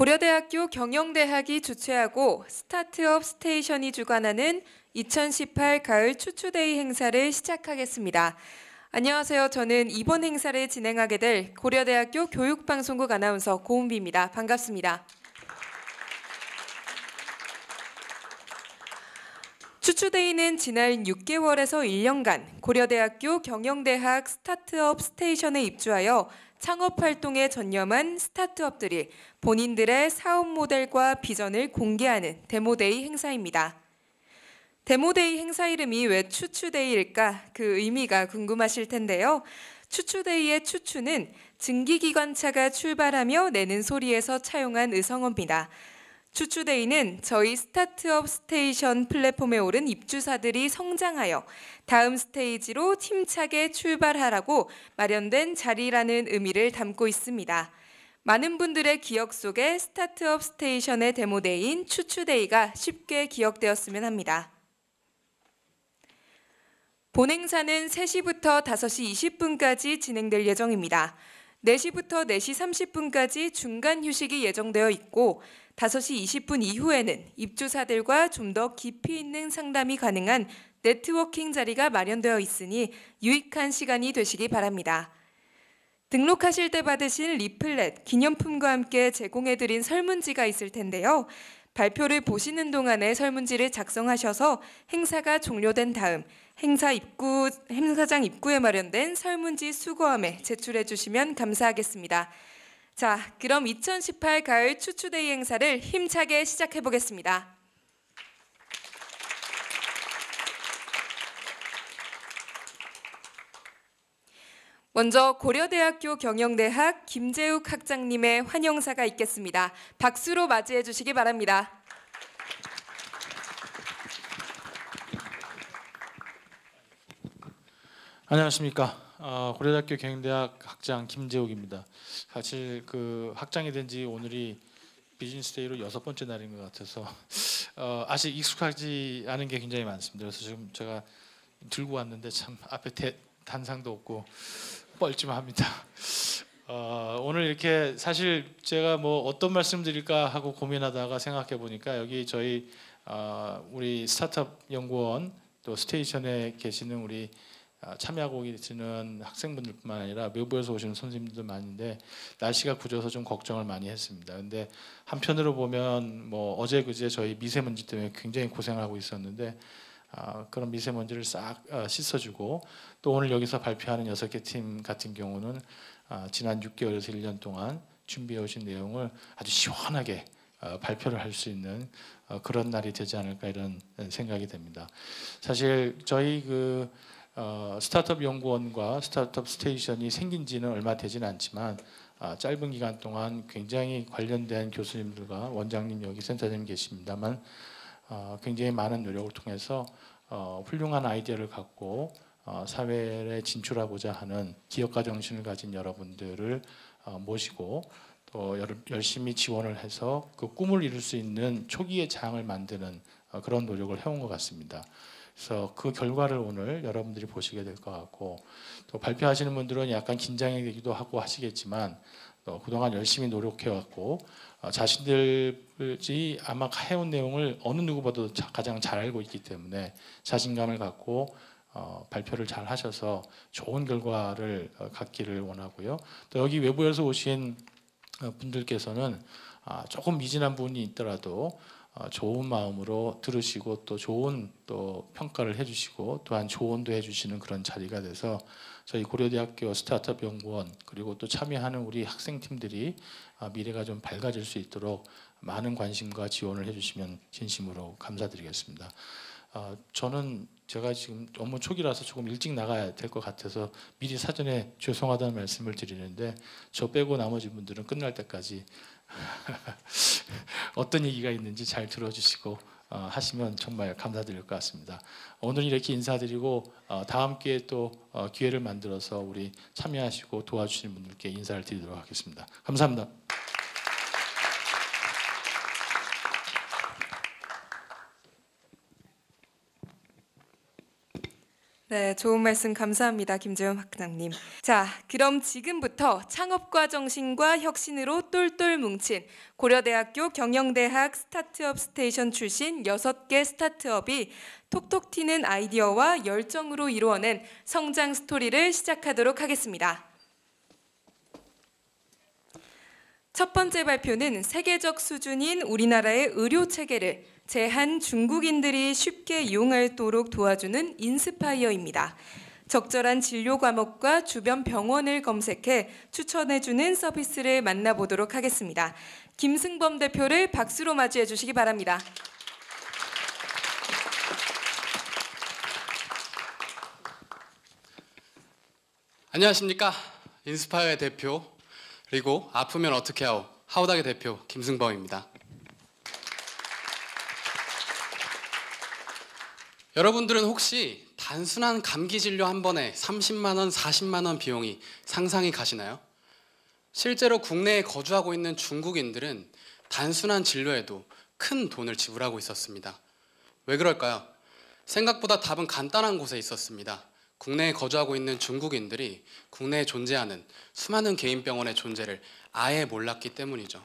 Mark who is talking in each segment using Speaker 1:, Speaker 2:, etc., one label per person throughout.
Speaker 1: 고려대학교 경영대학이 주최하고 스타트업 스테이션이 주관하는 2018 가을 추추데이 행사를 시작하겠습니다. 안녕하세요. 저는 이번 행사를 진행하게 될 고려대학교 교육방송국 아나운서 고은비입니다. 반갑습니다. 추추데이는 지난 6개월에서 1년간 고려대학교 경영대학 스타트업 스테이션에 입주하여 창업활동에 전념한 스타트업들이 본인들의 사업 모델과 비전을 공개하는 데모데이 행사입니다. 데모데이 행사 이름이 왜 추추데이일까? 그 의미가 궁금하실 텐데요. 추추데이의 추추는 증기기관차가 출발하며 내는 소리에서 차용한 의성어입니다. 추추데이는 저희 스타트업 스테이션 플랫폼에 오른 입주사들이 성장하여 다음 스테이지로 힘차게 출발하라고 마련된 자리라는 의미를 담고 있습니다. 많은 분들의 기억 속에 스타트업 스테이션의 데모데이인 추추데이가 쉽게 기억되었으면 합니다. 본 행사는 3시부터 5시 20분까지 진행될 예정입니다. 4시부터 4시 30분까지 중간 휴식이 예정되어 있고 5시 20분 이후에는 입주사들과 좀 더 깊이 있는 상담이 가능한 네트워킹 자리가 마련되어 있으니 유익한 시간이 되시기 바랍니다. 등록하실 때 받으신 리플렛, 기념품과 함께 제공해드린 설문지가 있을 텐데요. 발표를 보시는 동안에 설문지를 작성하셔서 행사가 종료된 다음 행사장 입구에 마련된 설문지 수거함에 제출해 주시면 감사하겠습니다. 자, 그럼 2018 가을 추추데이 행사를 힘차게 시작해 보겠습니다. 먼저 고려대학교 경영대학 김재욱 학장님의 환영사가 있겠습니다. 박수로 맞이해 주시기 바랍니다.
Speaker 2: 안녕하십니까. 고려대학교 경영대학 학장 김재욱입니다. 사실 그 학장이 된 지 오늘이 비즈니스데이로 6번째 날인 것 같아서 아직 익숙하지 않은 게 굉장히 많습니다. 그래서 지금 제가 들고 왔는데 참 앞에 단상도 없고 뻘쭘합니다. 오늘 이렇게 사실 제가 뭐 어떤 말씀 드릴까 하고 고민하다가 생각해 보니까 여기 저희 우리 스타트업 연구원 또 스테이션에 계시는 우리 참여하고 계시는 학생분들뿐만 아니라 외부에서 오시는 선생님들도 많은데 날씨가 굳어서 좀 걱정을 많이 했습니다. 근데 한편으로 보면 뭐 어제 그제 저희 미세먼지 때문에 굉장히 고생하고 있었는데 그런 미세먼지를 싹 씻어주고 또 오늘 여기서 발표하는 6개 팀 같은 경우는 지난 6개월에서 1년 동안 준비해 오신 내용을 아주 시원하게 발표를 할 수 있는 그런 날이 되지 않을까 이런 생각이 됩니다. 사실 저희 스타트업 연구원과 스타트업 스테이션이 생긴 지는 얼마 되지는 않지만 짧은 기간 동안 굉장히 관련된 교수님들과 원장님 여기 센터장님 계십니다만 굉장히 많은 노력을 통해서 훌륭한 아이디어를 갖고 사회에 진출하고자 하는 기업가 정신을 가진 여러분들을 모시고 또 열심히 지원을 해서 그 꿈을 이룰 수 있는 초기의 장을 만드는 그런 노력을 해온 것 같습니다. 그래서 그 결과를 오늘 여러분들이 보시게 될 것 같고 또 발표하시는 분들은 약간 긴장이 되기도 하고 하시겠지만 또 그동안 열심히 노력해왔고 자신들이 아마 해온 내용을 어느 누구보다도 가장 잘 알고 있기 때문에 자신감을 갖고 발표를 잘 하셔서 좋은 결과를 갖기를 원하고요. 또 여기 외부에서 오신 분들께서는 조금 미진한 부분이 있더라도 좋은 마음으로 들으시고 또 좋은 또 평가를 해주시고 또한 조언도 해주시는 그런 자리가 돼서 저희 고려대학교 스타트업 연구원 그리고 또 참여하는 우리 학생팀들이 미래가 좀 밝아질 수 있도록 많은 관심과 지원을 해주시면 진심으로 감사드리겠습니다. 저는 제가 지금 업무 초기라서 조금 일찍 나가야 될 것 같아서 미리 사전에 죄송하다는 말씀을 드리는데 저 빼고 나머지 분들은 끝날 때까지 어떤 얘기가 있는지 잘 들어주시고 하시면 정말 감사드릴 것 같습니다. 오늘 이렇게 인사드리고 다음 기회에 또 기회를 만들어서 우리 참여하시고 도와주시는 분들께 인사를 드리도록 하겠습니다. 감사합니다.
Speaker 1: 네, 좋은 말씀 감사합니다. 김재현 학장님. 자, 그럼 지금부터 창업과 정신과 혁신으로 똘똘 뭉친 고려대학교 경영대학 스타트업 스테이션 출신 6개 스타트업이 톡톡 튀는 아이디어와 열정으로 이루어낸 성장 스토리를 시작하도록 하겠습니다. 첫 번째 발표는 세계적 수준인 우리나라의 의료 체계를 제한 중국인들이 쉽게 이용하도록 도와주는 인스파이어입니다. 적절한 진료 과목과 주변 병원을 검색해 추천해주는 서비스를 만나보도록 하겠습니다. 김승범 대표를 박수로 맞이해 주시기 바랍니다.
Speaker 3: 안녕하십니까. 인스파이어의 대표 그리고 아프면 어떻게 하오 하우닥의 대표 김승범입니다. 여러분들은 혹시 단순한 감기 진료 한 번에 30만 원, 40만 원 비용이 상상이 가시나요? 실제로 국내에 거주하고 있는 중국인들은 단순한 진료에도 큰 돈을 지불하고 있었습니다. 왜 그럴까요? 생각보다 답은 간단한 곳에 있었습니다. 국내에 거주하고 있는 중국인들이 국내에 존재하는 수많은 개인 병원의 존재를 아예 몰랐기 때문이죠.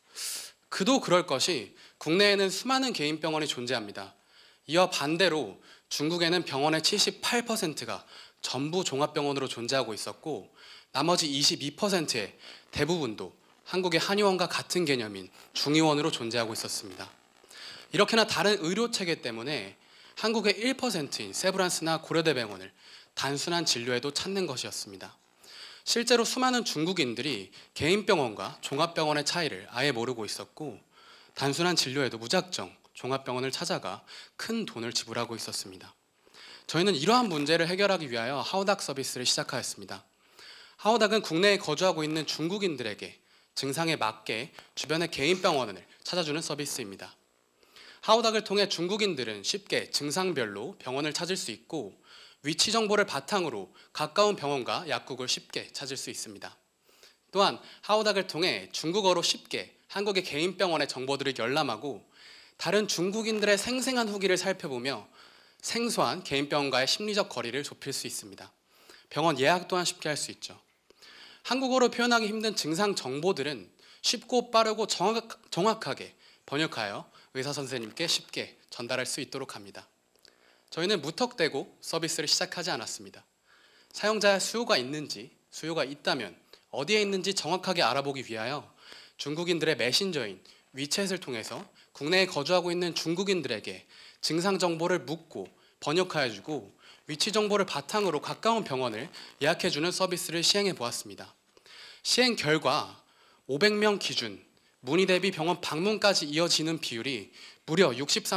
Speaker 3: 그도 그럴 것이 국내에는 수많은 개인 병원이 존재합니다. 이와 반대로 중국에는 병원의 78%가 전부 종합병원으로 존재하고 있었고 나머지 22%의 대부분도 한국의 한의원과 같은 개념인 중의원으로 존재하고 있었습니다. 이렇게나 다른 의료체계 때문에 한국의 1%인 세브란스나 고려대병원을 단순한 진료에도 찾는 것이었습니다. 실제로 수많은 중국인들이 개인병원과 종합병원의 차이를 아예 모르고 있었고 단순한 진료에도 무작정 종합병원을 찾아가 큰 돈을 지불하고 있었습니다. 저희는 이러한 문제를 해결하기 위하여 하우닥 서비스를 시작하였습니다. 하우닥은 국내에 거주하고 있는 중국인들에게 증상에 맞게 주변의 개인병원을 찾아주는 서비스입니다. 하우닥을 통해 중국인들은 쉽게 증상별로 병원을 찾을 수 있고 위치 정보를 바탕으로 가까운 병원과 약국을 쉽게 찾을 수 있습니다. 또한 하우닥을 통해 중국어로 쉽게 한국의 개인병원의 정보들을 열람하고 다른 중국인들의 생생한 후기를 살펴보며 생소한 개인병원과의 심리적 거리를 좁힐 수 있습니다. 병원 예약 또한 쉽게 할 수 있죠. 한국어로 표현하기 힘든 증상 정보들은 쉽고 빠르고 정확하게 번역하여 의사 선생님께 쉽게 전달할 수 있도록 합니다. 저희는 무턱대고 서비스를 시작하지 않았습니다. 사용자의 수요가 있는지, 수요가 있다면 어디에 있는지 정확하게 알아보기 위하여 중국인들의 메신저인 위챗을 통해서 국내에 거주하고 있는 중국인들에게 증상 정보를 묻고 번역하여주고 위치 정보를 바탕으로 가까운 병원을 예약해주는 서비스를 시행해 보았습니다. 시행 결과 500명 기준 문의 대비 병원 방문까지 이어지는 비율이 무려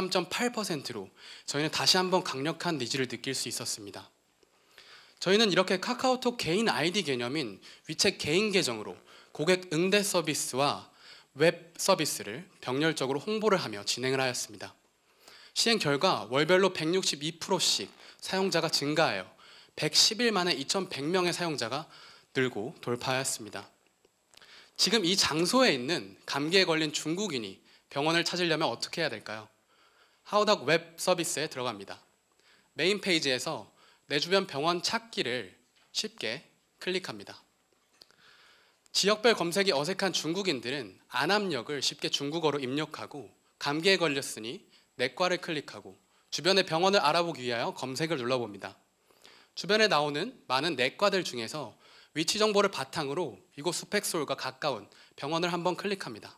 Speaker 3: 63.8%로 저희는 다시 한번 강력한 니즈를 느낄 수 있었습니다. 저희는 이렇게 카카오톡 개인 아이디 개념인 위챗 개인 계정으로 고객 응대 서비스와 웹 서비스를 병렬적으로 홍보를 하며 진행을 하였습니다. 시행 결과 월별로 162%씩 사용자가 증가하여 110일 만에 2,100명의 사용자가 늘고 돌파하였습니다. 지금 이 장소에 있는 감기에 걸린 중국인이 병원을 찾으려면 어떻게 해야 될까요? 하우닥 웹 서비스에 들어갑니다. 메인 페이지에서 내 주변 병원 찾기를 쉽게 클릭합니다. 지역별 검색이 어색한 중국인들은 안암역을 쉽게 중국어로 입력하고 감기에 걸렸으니 내과를 클릭하고 주변의 병원을 알아보기 위하여 검색을 눌러봅니다. 주변에 나오는 많은 내과들 중에서 위치 정보를 바탕으로 이곳 스펙솔과 가까운 병원을 한번 클릭합니다.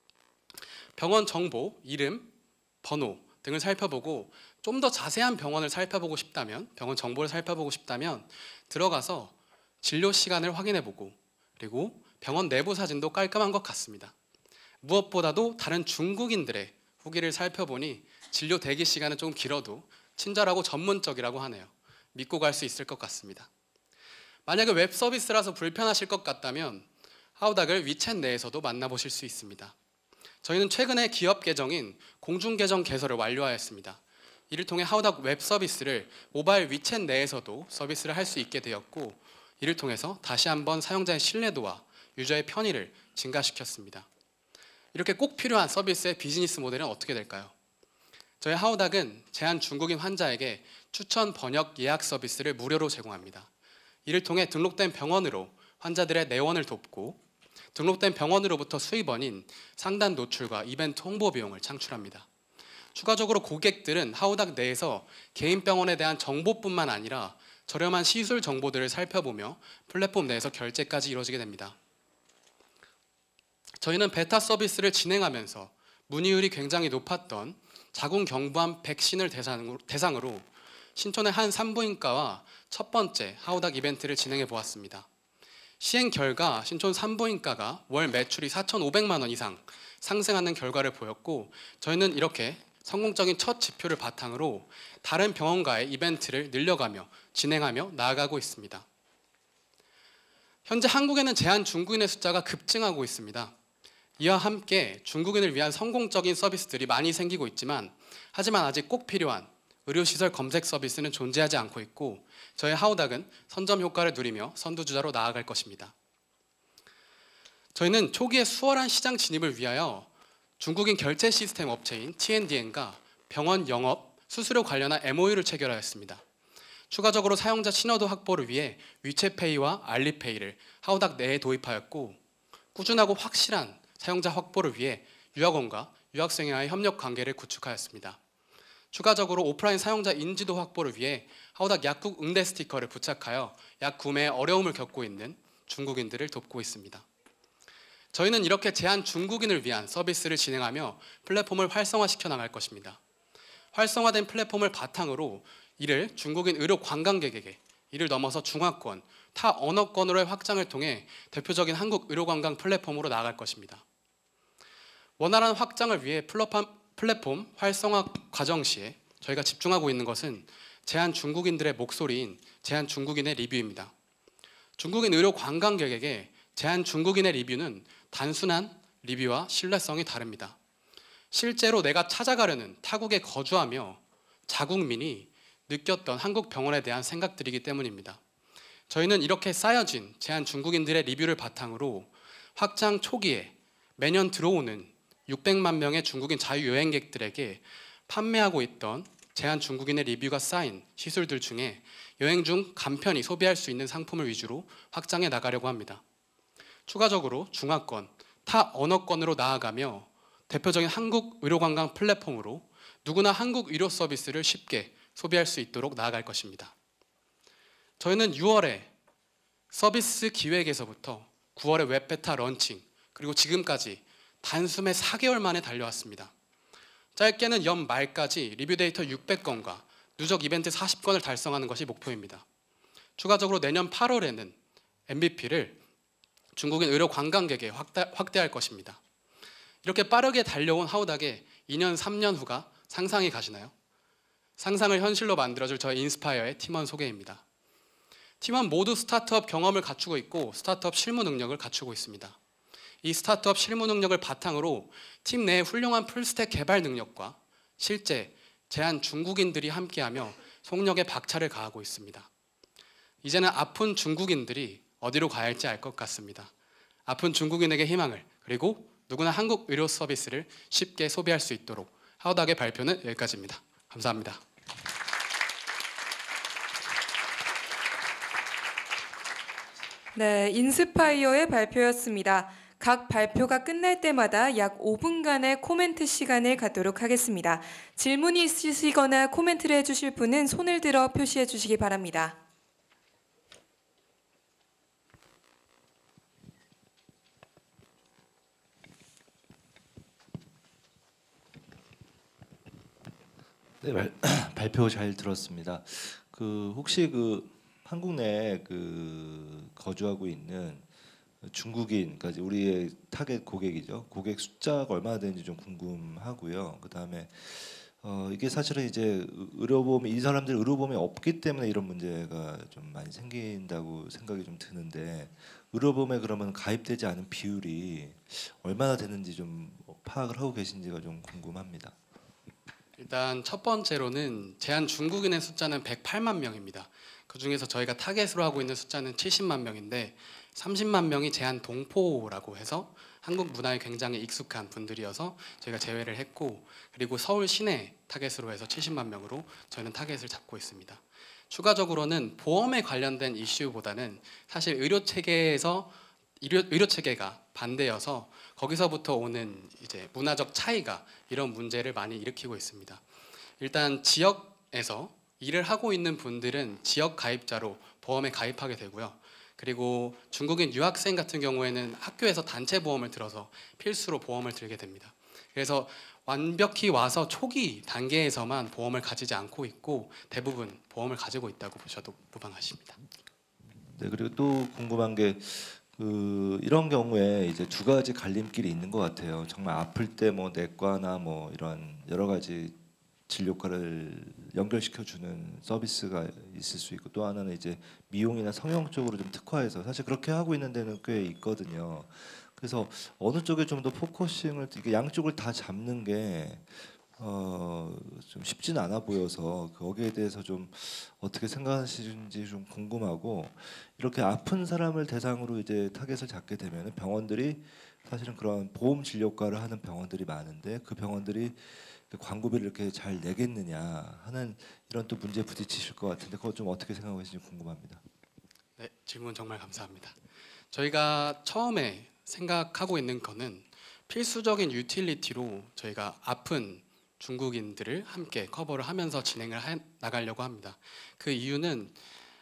Speaker 3: 병원 정보, 이름, 번호 등을 살펴보고 좀 더 자세한 병원을 살펴보고 싶다면, 병원 정보를 살펴보고 싶다면 들어가서 진료 시간을 확인해보고 그리고 병원 내부 사진도 깔끔한 것 같습니다. 무엇보다도 다른 중국인들의 후기를 살펴보니 진료 대기 시간은 좀 길어도 친절하고 전문적이라고 하네요. 믿고 갈 수 있을 것 같습니다. 만약에 웹 서비스라서 불편하실 것 같다면 하우닥을 위챗 내에서도 만나보실 수 있습니다. 저희는 최근에 기업 계정인 공중 계정 개설을 완료하였습니다. 이를 통해 하우닥 웹 서비스를 모바일 위챗 내에서도 서비스를 할 수 있게 되었고 이를 통해서 다시 한번 사용자의 신뢰도와 유저의 편의를 증가시켰습니다. 이렇게 꼭 필요한 서비스의 비즈니스 모델은 어떻게 될까요? 저희 하우닥은 제한 중국인 환자에게 추천 번역 예약 서비스를 무료로 제공합니다. 이를 통해 등록된 병원으로 환자들의 내원을 돕고 등록된 병원으로부터 수입원인 상단 노출과 이벤트 홍보 비용을 창출합니다. 추가적으로 고객들은 하우닥 내에서 개인 병원에 대한 정보뿐만 아니라 저렴한 시술 정보들을 살펴보며 플랫폼 내에서 결제까지 이루어지게 됩니다. 저희는 베타 서비스를 진행하면서 문의율이 굉장히 높았던 자궁경부암 백신을 대상으로 신촌의 한 산부인과와 첫 번째 하우닥 이벤트를 진행해 보았습니다. 시행 결과 신촌 산부인과가 월 매출이 4,500만 원 이상 상승하는 결과를 보였고, 저희는 이렇게 성공적인 첫 지표를 바탕으로 다른 병원과의 이벤트를 늘려가며 진행하며 나아가고 있습니다. 현재 한국에는 제한 중국인의 숫자가 급증하고 있습니다. 이와 함께 중국인을 위한 성공적인 서비스들이 많이 생기고 있지만, 하지만 아직 꼭 필요한 의료시설 검색 서비스는 존재하지 않고 있고, 저희 하우닥은 선점 효과를 누리며 선두주자로 나아갈 것입니다. 저희는 초기에 수월한 시장 진입을 위하여 중국인 결제 시스템 업체인 TNDN과 병원 영업, 수수료 관련한 MOU를 체결하였습니다. 추가적으로 사용자 친화도 확보를 위해 위챗페이와 알리페이를 하우닥 내에 도입하였고, 꾸준하고 확실한 사용자 확보를 위해 유학원과 유학생과의 협력 관계를 구축하였습니다. 추가적으로 오프라인 사용자 인지도 확보를 위해 하우닥 약국 응대 스티커를 부착하여 약 구매에 어려움을 겪고 있는 중국인들을 돕고 있습니다. 저희는 이렇게 제한 중국인을 위한 서비스를 진행하며 플랫폼을 활성화시켜 나갈 것입니다. 활성화된 플랫폼을 바탕으로 이를 중국인 의료 관광객에게, 이를 넘어서 중화권, 타 언어권으로의 확장을 통해 대표적인 한국 의료 관광 플랫폼으로 나아갈 것입니다. 원활한 확장을 위해 플랫폼 활성화 과정 시에 저희가 집중하고 있는 것은 제한 중국인들의 목소리인 제한 중국인의 리뷰입니다. 중국인 의료 관광객에게 제한 중국인의 리뷰는 단순한 리뷰와 신뢰성이 다릅니다. 실제로 내가 찾아가려는 타국에 거주하며 자국민이 느꼈던 한국 병원에 대한 생각들이기 때문입니다. 저희는 이렇게 쌓여진 제한 중국인들의 리뷰를 바탕으로 확장 초기에 매년 들어오는 600만 명의 중국인 자유여행객들에게 판매하고 있던 제한 중국인의 리뷰가 쌓인 시술들 중에 여행 중 간편히 소비할 수 있는 상품을 위주로 확장해 나가려고 합니다. 추가적으로 중화권, 타 언어권으로 나아가며 대표적인 한국 의료관광 플랫폼으로 누구나 한국 의료 서비스를 쉽게 소비할 수 있도록 나아갈 것입니다. 저희는 6월에 서비스 기획에서부터 9월에 웹베타 런칭, 그리고 지금까지 단숨에 4개월 만에 달려왔습니다. 짧게는 연말까지 리뷰 데이터 600건과 누적 이벤트 40건을 달성하는 것이 목표입니다. 추가적으로 내년 8월에는 MVP를 중국인 의료 관광객에 확대할 것입니다. 이렇게 빠르게 달려온 하우닥에 2년, 3년 후가 상상이 가시나요? 상상을 현실로 만들어줄 저희 인스파이어의 팀원 소개입니다. 팀원 모두 스타트업 경험을 갖추고 있고 스타트업 실무 능력을 갖추고 있습니다. 이 스타트업 실무 능력을 바탕으로 팀 내에 훌륭한 풀스택 개발 능력과 실제 제한 중국인들이 함께하며 속력에 박차를 가하고 있습니다. 이제는 아픈 중국인들이 어디로 가야 할지 알 것 같습니다. 아픈 중국인에게 희망을, 그리고 누구나 한국 의료 서비스를 쉽게 소비할 수 있도록 하우닥의 발표는 여기까지입니다. 감사합니다.
Speaker 1: 네, 인스파이어의 발표였습니다. 각 발표가 끝날 때마다 약 5분간의 코멘트 시간을 갖도록 하겠습니다. 질문이 있으시거나 코멘트를 해주실 분은 손을 들어 표시해 주시기 바랍니다.
Speaker 4: 네, 발표 잘 들었습니다. 혹시 한국 내에 거주하고 있는 중국인, 그러니까 우리의 타겟 고객이죠. 고객 숫자가 얼마나 되는지 좀 궁금하고요. 그다음에 이게 사실은 이제 의료보험이, 이 사람들 의료보험이 없기 때문에 이런 문제가 좀 많이 생긴다고 생각이 좀 드는데, 의료보험에 그러면 가입되지 않은 비율이 얼마나 되는지 좀 파악을 하고 계신지가 좀 궁금합니다.
Speaker 3: 일단 첫 번째로는 제한 중국인의 숫자는 108만 명입니다. 그중에서 저희가 타겟으로 하고 있는 숫자는 70만 명인데 30만 명이 제한 동포라고 해서 한국 문화에 굉장히 익숙한 분들이어서 저희가 제외를 했고, 그리고 서울 시내 타겟으로 해서 70만 명으로 저희는 타겟을 잡고 있습니다. 추가적으로는 보험에 관련된 이슈보다는 사실 의료 체계가 반대여서 거기서부터 오는 이제 문화적 차이가 이런 문제를 많이 일으키고 있습니다. 일단 지역에서 일을 하고 있는 분들은 지역 가입자로 보험에 가입하게 되고요. 그리고 중국인 유학생 같은 경우에는 학교에서 단체 보험을 들어서 필수로 보험을 들게 됩니다. 그래서 완벽히 와서 초기 단계에서만 보험을 가지지 않고 있고 대부분 보험을 가지고 있다고 보셔도 무방하십니다.
Speaker 4: 네, 그리고 또 궁금한 게 이런 경우에 이제 두 가지 갈림길이 있는 것 같아요. 정말 아플 때 뭐 내과나 뭐 이런 여러 가지 진료과를 연결시켜 주는 서비스가 있을 수 있고, 또 하나는 이제 미용이나 성형 쪽으로 좀 특화해서 사실 그렇게 하고 있는 데는 꽤 있거든요. 그래서 어느 쪽에 좀 더 포커싱을, 이게 양쪽을 다 잡는 게 좀 쉽지는 않아 보여서 거기에 대해서 좀 어떻게 생각하시는지 좀 궁금하고, 이렇게 아픈 사람을 대상으로 이제 타겟을 잡게 되면 병원들이 사실은 그런 보험 진료과를 하는 병원들이 많은데 그 병원들이 광고비를 이렇게 잘 내겠느냐 하는 이런 또 문제에 부딪히실 것 같은데, 그거 좀 어떻게 생각하시는지 궁금합니다.
Speaker 3: 네, 질문 정말 감사합니다. 저희가 처음에 생각하고 있는 거는 필수적인 유틸리티로 저희가 아픈 중국인들을 함께 커버를 하면서 진행을 나가려고 합니다. 그 이유는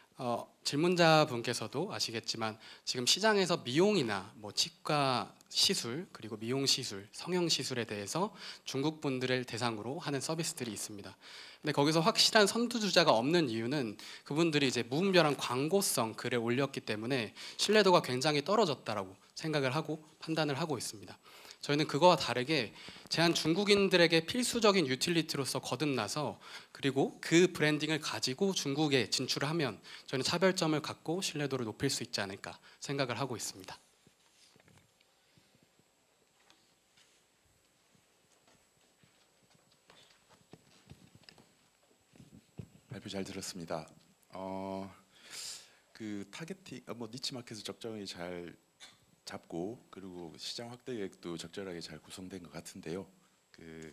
Speaker 3: 질문자분께서도 아시겠지만 지금 시장에서 미용이나 뭐 치과 시술, 그리고 미용 시술, 성형 시술에 대해서 중국 분들을 대상으로 하는 서비스들이 있습니다. 근데 거기서 확실한 선두주자가 없는 이유는 그분들이 이제 무분별한 광고성 글을 올렸기 때문에 신뢰도가 굉장히 떨어졌다라고 생각을 하고 판단을 하고 있습니다. 저희는 그거와 다르게 제한 중국인들에게 필수적인 유틸리티로서 거듭나서 그리고 그 브랜딩을 가지고 중국에 진출을 하면 저희는 차별점을 갖고 신뢰도를 높일 수 있지 않을까 생각을 하고 있습니다.
Speaker 5: 발표 잘 들었습니다. 그 타겟팅, 니치 마켓을 적정히 잘 잡고 그리고 시장 확대 계획도 적절하게 잘 구성된 것 같은데요. 그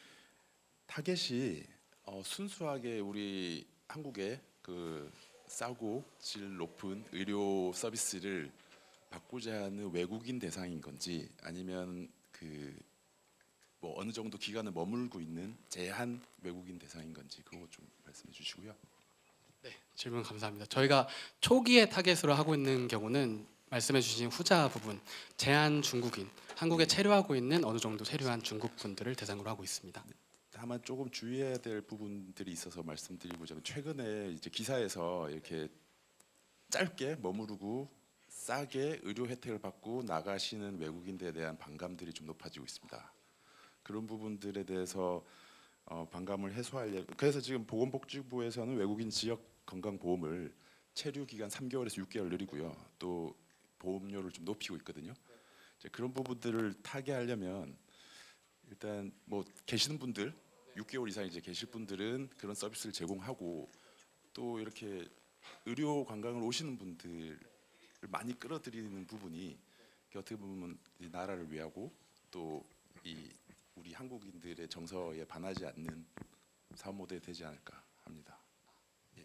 Speaker 5: 타겟이 순수하게 우리 한국의 그 싸고 질 높은 의료 서비스를 받고자 하는 외국인 대상인 건지, 아니면 그 뭐 어느 정도 기간을 머물고 있는 제한 외국인 대상인 건지 그거 좀 말씀해 주시고요.
Speaker 3: 네, 질문 감사합니다. 저희가 초기에 타겟으로 하고 있는 경우는 말씀해 주신 후자 부분, 제한 중국인, 한국에 체류하고 있는 어느 정도 체류한 중국 분들을 대상으로 하고 있습니다.
Speaker 5: 다만 조금 주의해야 될 부분들이 있어서 말씀드리고자, 최근에 이제 기사에서 이렇게 짧게 머무르고 싸게 의료 혜택을 받고 나가시는 외국인들에 대한 반감들이 좀 높아지고 있습니다. 그런 부분들에 대해서 반감을 해소하려, 그래서 지금 보건복지부에서는 외국인 지역 건강보험을 체류 기간 3개월에서 6개월 늘리고요, 또 보험료를 좀 높이고 있거든요. 이제 그런 부분들을 타개하려면 일단 뭐 계시는 분들 6개월 이상 이제 계실 분들은 그런 서비스를 제공하고, 또 이렇게 의료 관광을 오시는 분들을 많이 끌어들이는 부분이 어떻게 보면 이 나라를 위하고 또 이 우리 한국인들의 정서에 반하지 않는 사업 모델이 되지 않을까 합니다. 예.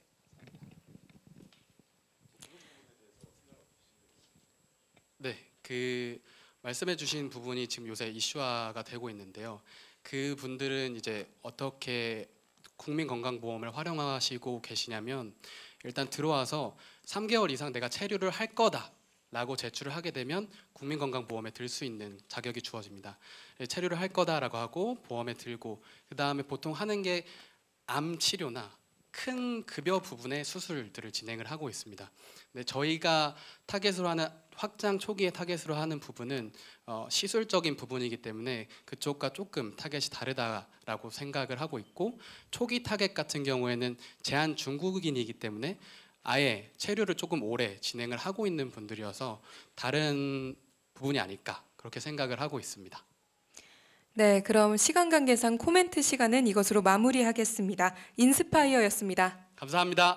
Speaker 3: 네, 그 말씀해주신 부분이 지금 요새 이슈화가 되고 있는데요. 그 분들은 이제 어떻게 국민건강보험을 활용하시고 계시냐면, 일단 들어와서 3개월 이상 내가 체류를 할 거다라고 제출을 하게 되면 국민건강보험에 들 수 있는 자격이 주어집니다. 체류를 할 거다라고 하고 보험에 들고, 그 다음에 보통 하는 게 암 치료나 큰 급여 부분의 수술들을 진행을 하고 있습니다. 근데 저희가 타겟으로 하는, 확장 초기에 타겟으로 하는 부분은 시술적인 부분이기 때문에 그쪽과 조금 타겟이 다르다라고 생각을 하고 있고, 초기 타겟 같은 경우에는 제한 중국인이기 때문에 아예 체류를 조금 오래 진행을 하고 있는 분들이어서 다른 부분이 아닐까 그렇게 생각을 하고 있습니다.
Speaker 1: 네, 그럼 시간 관계상 코멘트 시간은 이것으로 마무리하겠습니다. 인스파이어였습니다.
Speaker 3: 감사합니다.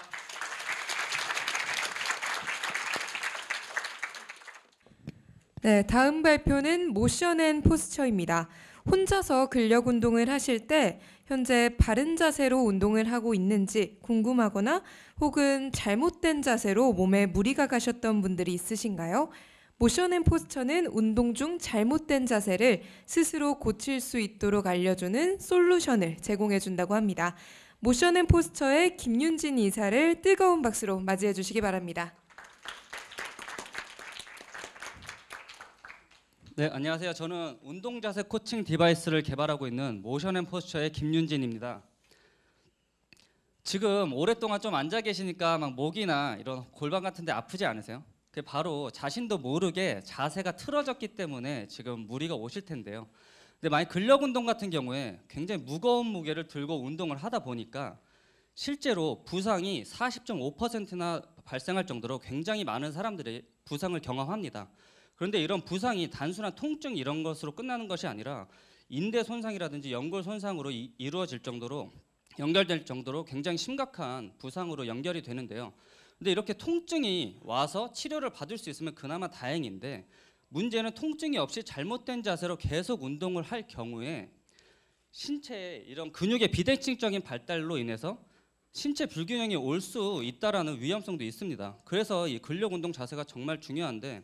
Speaker 1: 네, 다음 발표는 모션 앤 포스처입니다. 혼자서 근력 운동을 하실 때 현재 바른 자세로 운동을 하고 있는지 궁금하거나 혹은 잘못된 자세로 몸에 무리가 가셨던 분들이 있으신가요? 모션 앤 포스처는 운동 중 잘못된 자세를 스스로 고칠 수 있도록 알려주는 솔루션을 제공해 준다고 합니다. 모션 앤 포스처의 김윤진 이사를 뜨거운 박수로 맞이해 주시기 바랍니다.
Speaker 6: 네, 안녕하세요. 저는 운동 자세 코칭 디바이스를 개발하고 있는 모션 앤 포스처의 김윤진입니다. 지금 오랫동안 좀 앉아 계시니까 막 목이나 이런 골반 같은 데 아프지 않으세요? 그게 바로 자신도 모르게 자세가 틀어졌기 때문에 지금 무리가 오실 텐데요. 근데 만약 근력 운동 같은 경우에 굉장히 무거운 무게를 들고 운동을 하다 보니까 실제로 부상이 40.5%나 발생할 정도로 굉장히 많은 사람들이 부상을 경험합니다. 그런데 이런 부상이 단순한 통증 이런 것으로 끝나는 것이 아니라 인대 손상이라든지 연골 손상으로 이루어질 정도로 연결될 정도로 굉장히 심각한 부상으로 연결이 되는데요. 근데 이렇게 통증이 와서 치료를 받을 수 있으면 그나마 다행인데 문제는 통증이 없이 잘못된 자세로 계속 운동을 할 경우에 신체의 이런 근육의 비대칭적인 발달로 인해서 신체 불균형이 올 수 있다라는 위험성도 있습니다. 그래서 이 근력 운동 자세가 정말 중요한데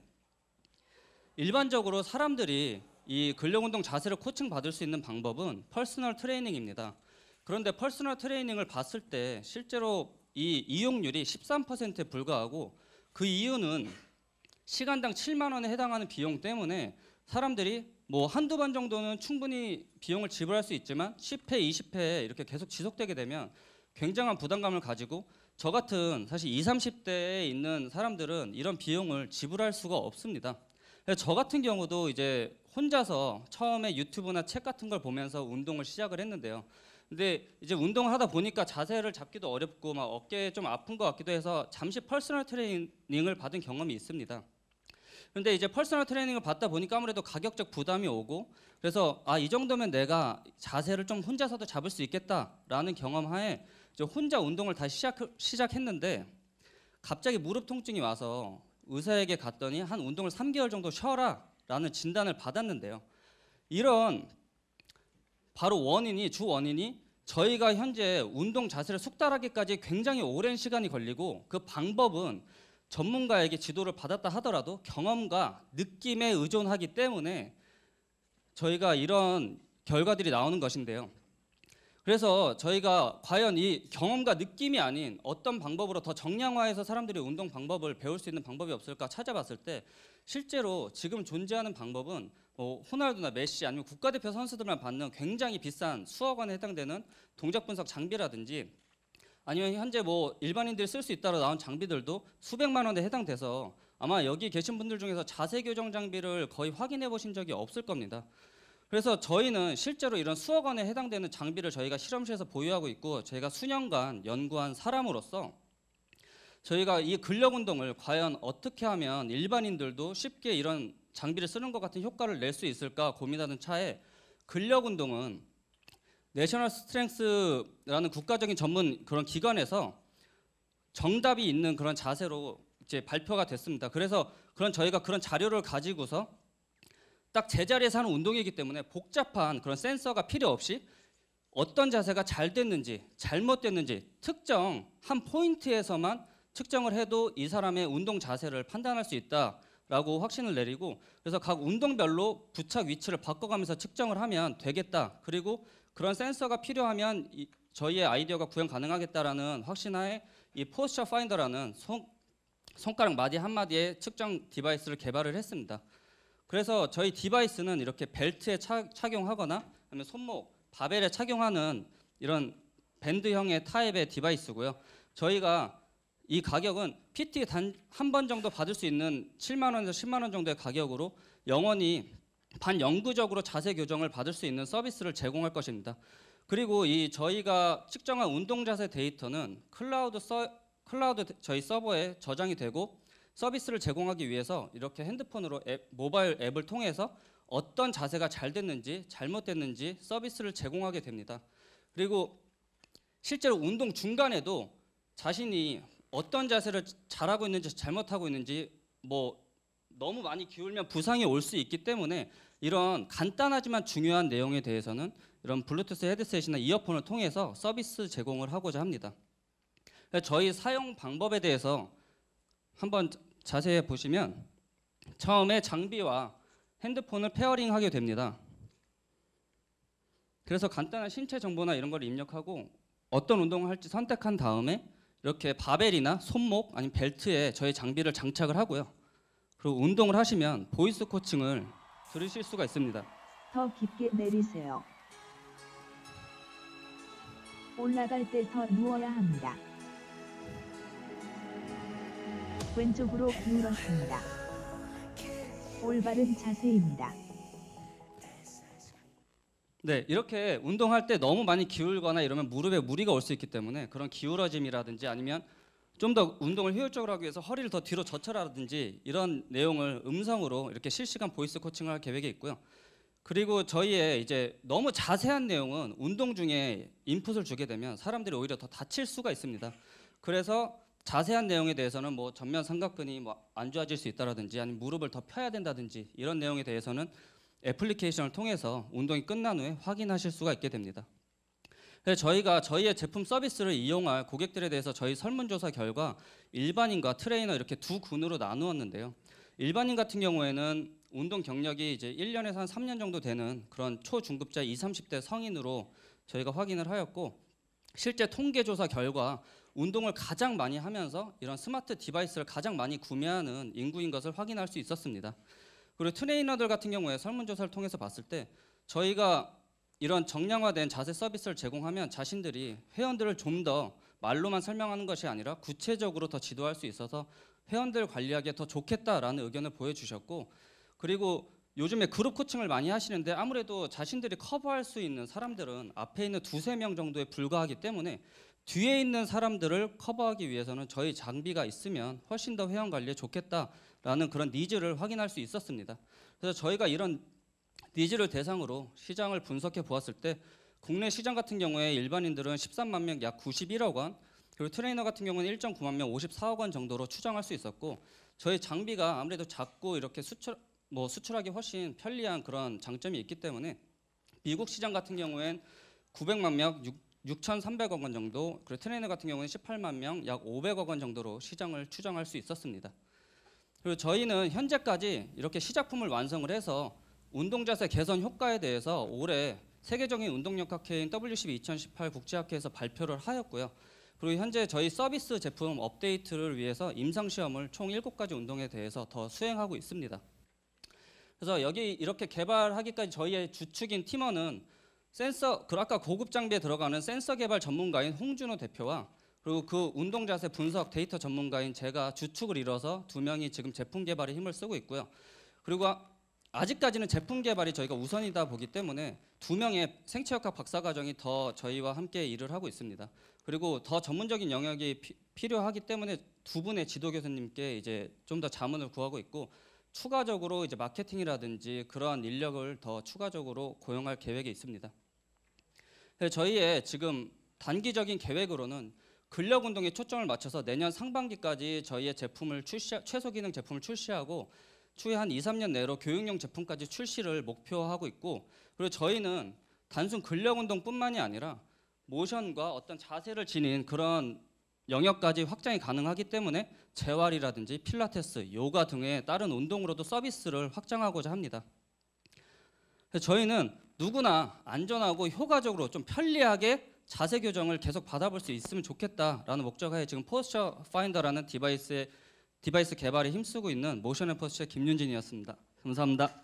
Speaker 6: 일반적으로 사람들이 이 근력 운동 자세를 코칭 받을 수 있는 방법은 퍼스널 트레이닝입니다. 그런데 퍼스널 트레이닝을 봤을 때 실제로 이 이용률이 13%에 불과하고 그 이유는 시간당 7만 원에 해당하는 비용 때문에 사람들이 뭐 한두 번 정도는 충분히 비용을 지불할 수 있지만 10회, 20회 이렇게 계속 지속되게 되면 굉장한 부담감을 가지고 저 같은 사실 20, 30대에 있는 사람들은 이런 비용을 지불할 수가 없습니다. 저 같은 경우도 이제 혼자서 처음에 유튜브나 책 같은 걸 보면서 운동을 시작을 했는데요. 근데 이제 운동을 하다 보니까 자세를 잡기도 어렵고 막 어깨에 좀 아픈 것 같기도 해서 잠시 퍼스널 트레이닝을 받은 경험이 있습니다. 근데 이제 퍼스널 트레이닝을 받다 보니까 아무래도 가격적 부담이 오고 그래서 이 정도면 내가 자세를 좀 혼자서도 잡을 수 있겠다라는 경험하에 이제 혼자 운동을 다시 시작했는데 갑자기 무릎 통증이 와서 의사에게 갔더니 한 운동을 3개월 정도 쉬어라 라는 진단을 받았는데요. 이런 바로 주 원인이 저희가 현재 운동 자세를 숙달하기까지 굉장히 오랜 시간이 걸리고 그 방법은 전문가에게 지도를 받았다 하더라도 경험과 느낌에 의존하기 때문에 저희가 이런 결과들이 나오는 것인데요. 그래서 저희가 과연 이 경험과 느낌이 아닌 어떤 방법으로 더 정량화해서 사람들이 운동 방법을 배울 수 있는 방법이 없을까 찾아봤을 때 실제로 지금 존재하는 방법은 호날두나 메시 아니면 국가대표 선수들만 받는 굉장히 비싼 수억 원에 해당되는 동작 분석 장비라든지 아니면 현재 뭐 일반인들이 쓸 수 있다고 나온 장비들도 수백만 원에 해당돼서 아마 여기 계신 분들 중에서 자세 교정 장비를 거의 확인해 보신 적이 없을 겁니다. 그래서 저희는 실제로 이런 수억 원에 해당되는 장비를 저희가 실험실에서 보유하고 있고 저희가 수년간 연구한 사람으로서 저희가 이 근력 운동을 과연 어떻게 하면 일반인들도 쉽게 이런 장비를 쓰는 것 같은 효과를 낼 수 있을까 고민하는 차에 근력 운동은 내셔널 스트렝스라는 국가적인 전문 그런 기관에서 정답이 있는 그런 자세로 이제 발표가 됐습니다. 그래서 저희가 그런 자료를 가지고서 딱 제자리에서 하는 운동이기 때문에 복잡한 그런 센서가 필요 없이 어떤 자세가 잘 됐는지 잘못됐는지 특정 한 포인트에서만 측정을 해도 이 사람의 운동 자세를 판단할 수 있다라고 확신을 내리고 그래서 각 운동별로 부착 위치를 바꿔가면서 측정을 하면 되겠다. 그리고 그런 센서가 필요하면 저희의 아이디어가 구현 가능하겠다라는 확신하에 이 포스처 파인더라는 손가락 마디 한마디의 측정 디바이스를 개발을 했습니다. 그래서 저희 디바이스는 이렇게 벨트에 착용하거나 아니면 손목, 바벨에 착용하는 이런 밴드형의 타입의 디바이스고요. 저희가 이 가격은 PT 단 한 번 정도 받을 수 있는 7만 원에서 10만 원 정도의 가격으로 영원히 반영구적으로 자세 교정을 받을 수 있는 서비스를 제공할 것입니다. 그리고 이 저희가 측정한 운동 자세 데이터는 클라우드 저희 서버에 저장이 되고 서비스를 제공하기 위해서 이렇게 핸드폰으로 모바일 앱을 통해서 어떤 자세가 잘 됐는지 잘못됐는지 서비스를 제공하게 됩니다. 그리고 실제로 운동 중간에도 자신이 어떤 자세를 잘하고 있는지 잘못하고 있는지 너무 많이 기울면 부상이 올 수 있기 때문에 이런 간단하지만 중요한 내용에 대해서는 이런 블루투스 헤드셋이나 이어폰을 통해서 서비스 제공을 하고자 합니다. 저희 사용 방법에 대해서 한번 자세히 보시면 처음에 장비와 핸드폰을 페어링하게 됩니다. 그래서 간단한 신체 정보나 이런 걸 입력하고 어떤 운동을 할지 선택한 다음에 이렇게 바벨이나 손목 아니면 벨트에 저희 장비를 장착을 하고요. 그리고 운동을 하시면 보이스 코칭을 들으실 수가 있습니다.
Speaker 7: 더 깊게 내리세요. 올라갈 때 더 누워야 합니다. 왼쪽으로 기울었습니다. 올바른 자세입니다.
Speaker 6: 네, 이렇게 운동할 때 너무 많이 기울거나 이러면 무릎에 무리가 올 수 있기 때문에 그런 기울어짐이라든지 아니면 좀 더 운동을 효율적으로 하기 위해서 허리를 더 뒤로 젖혀라든지 이런 내용을 음성으로 이렇게 실시간 보이스 코칭을 할 계획이 있고요. 그리고 저희의 이제 너무 자세한 내용은 운동 중에 인풋을 주게 되면 사람들이 오히려 더 다칠 수가 있습니다. 그래서 자세한 내용에 대해서는 뭐 전면 삼각근이 뭐 안 좋아질 수 있다라든지 아니면 무릎을 더 펴야 된다든지 이런 내용에 대해서는 애플리케이션을 통해서 운동이 끝난 후에 확인하실 수가 있게 됩니다. 그래서 저희가 저희의 제품 서비스를 이용할 고객들에 대해서 저희 설문조사 결과 일반인과 트레이너 이렇게 두 군으로 나누었는데요. 일반인 같은 경우에는 운동 경력이 이제 1년에서 한 3년 정도 되는 그런 초중급자 20, 30대 성인으로 저희가 확인을 하였고 실제 통계조사 결과 운동을 가장 많이 하면서 이런 스마트 디바이스를 가장 많이 구매하는 인구인 것을 확인할 수 있었습니다. 그리고 트레이너들 같은 경우에 설문조사를 통해서 봤을 때 저희가 이런 정량화된 자세 서비스를 제공하면 자신들이 회원들을 좀 더 말로만 설명하는 것이 아니라 구체적으로 더 지도할 수 있어서 회원들 관리하기에 더 좋겠다라는 의견을 보여주셨고 그리고 요즘에 그룹 코칭을 많이 하시는데 아무래도 자신들이 커버할 수 있는 사람들은 앞에 있는 두세 명 정도에 불과하기 때문에 뒤에 있는 사람들을 커버하기 위해서는 저희 장비가 있으면 훨씬 더 회원 관리에 좋겠다라는 그런 니즈를 확인할 수 있었습니다. 그래서 저희가 이런 니즈를 대상으로 시장을 분석해 보았을 때 국내 시장 같은 경우에 일반인들은 13만 명 약 91억 원 그리고 트레이너 같은 경우는 1.9만 명 54억 원 정도로 추정할 수 있었고 저희 장비가 아무래도 작고 이렇게 수출하기 훨씬 편리한 그런 장점이 있기 때문에 미국 시장 같은 경우엔 900만 명 6,300억 원 정도 그리고 트레이너 같은 경우는 18만 명 약 500억 원 정도로 시장을 추정할 수 있었습니다. 그리고 저희는 현재까지 이렇게 시작품을 완성을 해서 운동자세 개선 효과에 대해서 올해 세계적인 운동역학회인 WCB 2018 국제학회에서 발표를 하였고요. 그리고 현재 저희 서비스 제품 업데이트를 위해서 임상시험을 총 7가지 운동에 대해서 더 수행하고 있습니다. 그래서 여기 이렇게 개발하기까지 저희의 주축인 팀원은 아까 고급 장비에 들어가는 센서 개발 전문가인 홍준호 대표와 그리고 그 운동자세 분석 데이터 전문가인 제가 주축을 이뤄서 2명이 지금 제품 개발에 힘을 쓰고 있고요. 그리고 아직까지는 제품 개발이 저희가 우선이다 보기 때문에 2명의 생체역학 박사과정이 더 저희와 함께 일을 하고 있습니다. 그리고 더 전문적인 영역이 필요하기 때문에 2분의 지도 교수님께 이제 좀 더 자문을 구하고 있고 추가적으로 이제 마케팅이라든지 그러한 인력을 더 추가적으로 고용할 계획이 있습니다. 저희의 지금 단기적인 계획으로는 근력 운동에 초점을 맞춰서 내년 상반기까지 저희의 제품을 최소 기능 제품을 출시하고 추후에 한 2, 3년 내로 교육용 제품까지 출시를 목표하고 있고 그리고 저희는 단순 근력 운동뿐만이 아니라 모션과 어떤 자세를 지닌 그런 영역까지 확장이 가능하기 때문에 재활이라든지 필라테스, 요가 등의 다른 운동으로도 서비스를 확장하고자 합니다. 저희는 누구나 안전하고 효과적으로 좀 편리하게 자세 교정을 계속 받아볼 수 있으면 좋겠다라는 목적하에 지금 포스처 파인더라는 디바이스 개발에 힘쓰고 있는 모션 앤 포스처의 김윤진이었습니다. 감사합니다.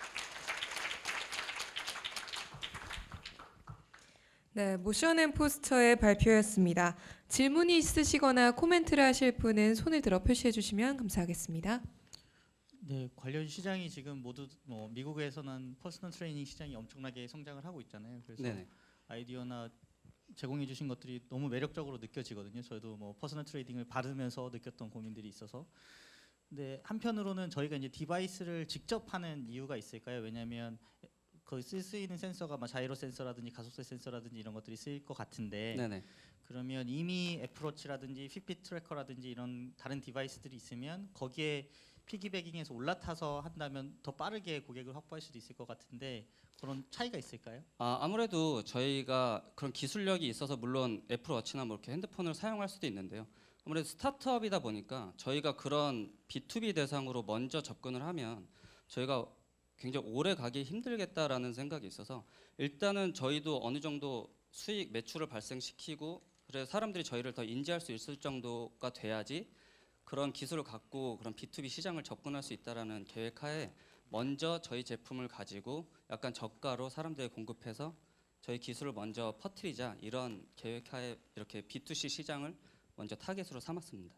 Speaker 1: 네, 모션 앤 포스처의 발표였습니다. 질문이 있으시거나 코멘트를 하실 분은 손을 들어 표시해 주시면 감사하겠습니다.
Speaker 8: 네, 관련 시장이 지금 모두 미국에서는 퍼스널 트레이닝 시장이 엄청나게 성장을 하고 있잖아요. 그래서
Speaker 6: 네네.
Speaker 8: 아이디어나 제공해 주신 것들이 너무 매력적으로 느껴지거든요. 저희도 퍼스널 트레이닝을 받으면서 느꼈던 고민들이 있어서. 근데 한편으로는 저희가 이제 디바이스를 직접 하는 이유가 있을까요? 왜냐하면 거기 쓸 수 있는 센서가 자이로 센서라든지 가속세 센서라든지 이런 것들이 쓰일 것 같은데
Speaker 6: 네네.
Speaker 8: 그러면 이미 애플워치라든지 핏빛 트래커라든지 이런 다른 디바이스들이 있으면 거기에 피기배깅에서 올라타서 한다면 더 빠르게 고객을 확보할 수도 있을 것 같은데 그런 차이가 있을까요?
Speaker 6: 아무래도 저희가 그런 기술력이 있어서 물론 애플워치나 뭐 이렇게 핸드폰을 사용할 수도 있는데요. 아무래도 스타트업이다 보니까 저희가 그런 B2B 대상으로 먼저 접근을 하면 저희가 굉장히 오래 가기 힘들겠다라는 생각이 있어서 일단은 저희도 어느 정도 수익 매출을 발생시키고 그래서 사람들이 저희를 더 인지할 수 있을 정도가 돼야지 그런 기술을 갖고 그런 B2B 시장을 접근할 수 있다라는 계획하에 먼저 저희 제품을 가지고 약간 저가로 사람들에게 공급해서 저희 기술을 먼저 퍼뜨리자 이런 계획하에 이렇게 B2C 시장을 먼저 타겟으로 삼았습니다.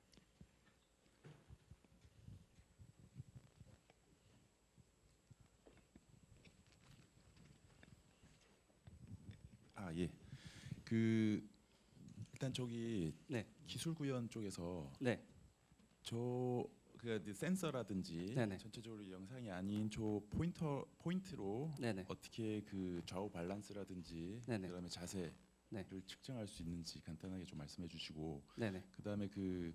Speaker 5: 아 예. 그 일단 저기
Speaker 6: 네.
Speaker 5: 기술 구현 쪽에서
Speaker 6: 네.
Speaker 5: 그 센서라든지
Speaker 6: 네네.
Speaker 5: 전체적으로 영상이 아닌 저 포인트로
Speaker 6: 네네.
Speaker 5: 어떻게 그 좌우 밸런스라든지
Speaker 6: 네네.
Speaker 5: 그다음에 자세를
Speaker 6: 네.
Speaker 5: 측정할 수 있는지 간단하게 좀 말씀해 주시고
Speaker 6: 네네.
Speaker 5: 그다음에 그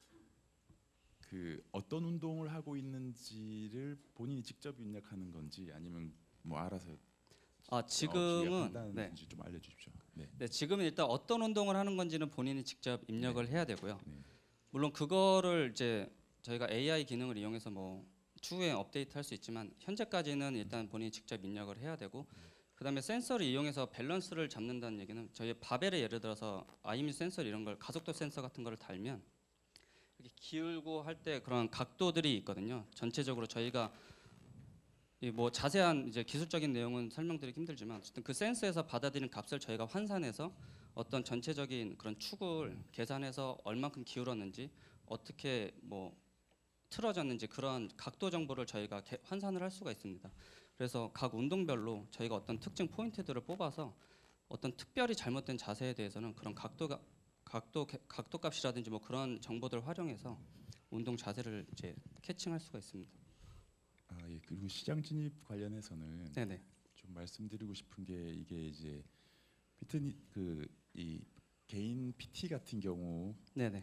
Speaker 5: 어떤 운동을 하고 있는지를 본인이 직접 입력하는 건지 아니면 뭐 알아서
Speaker 6: 지금은
Speaker 5: 판단하는지 좀 알려주십시오. 네.
Speaker 6: 네, 지금은 일단 어떤 운동을 하는 건지는 본인이 직접 입력을 해야 되고요.
Speaker 5: 네.
Speaker 6: 물론 그거를 이제 저희가 AI 기능을 이용해서 뭐 추후에 업데이트할 수 있지만 현재까지는 일단 본인이 직접 입력을 해야 되고 그다음에 센서를 이용해서 밸런스를 잡는다는 얘기는 저희 바벨에 예를 들어서 아이미 센서 이런 걸 가속도 센서 같은 거를 달면 이렇게 기울고 할 때 그런 각도들이 있거든요. 전체적으로 저희가 이 뭐 자세한 이제 기술적인 내용은 설명드리기 힘들지만 어쨌든 그 센서에서 받아들이는 값을 저희가 환산해서 어떤 전체적인 그런 축을 계산해서 얼만큼 기울었는지 어떻게 뭐 틀어졌는지 그런 각도 정보를 저희가 환산을 할 수가 있습니다. 그래서 각 운동별로 저희가 어떤 특징 포인트들을 뽑아서 어떤 특별히 잘못된 자세에 대해서는 그런 각도 값이라든지 뭐 그런 정보들을 활용해서 운동 자세를 이제 캐칭할 수가 있습니다.
Speaker 5: 아 예. 그리고 시장 진입 관련해서는
Speaker 6: 네네.
Speaker 5: 좀 말씀드리고 싶은 게 이게 이제 이 개인 PT 같은 경우를
Speaker 6: 네네.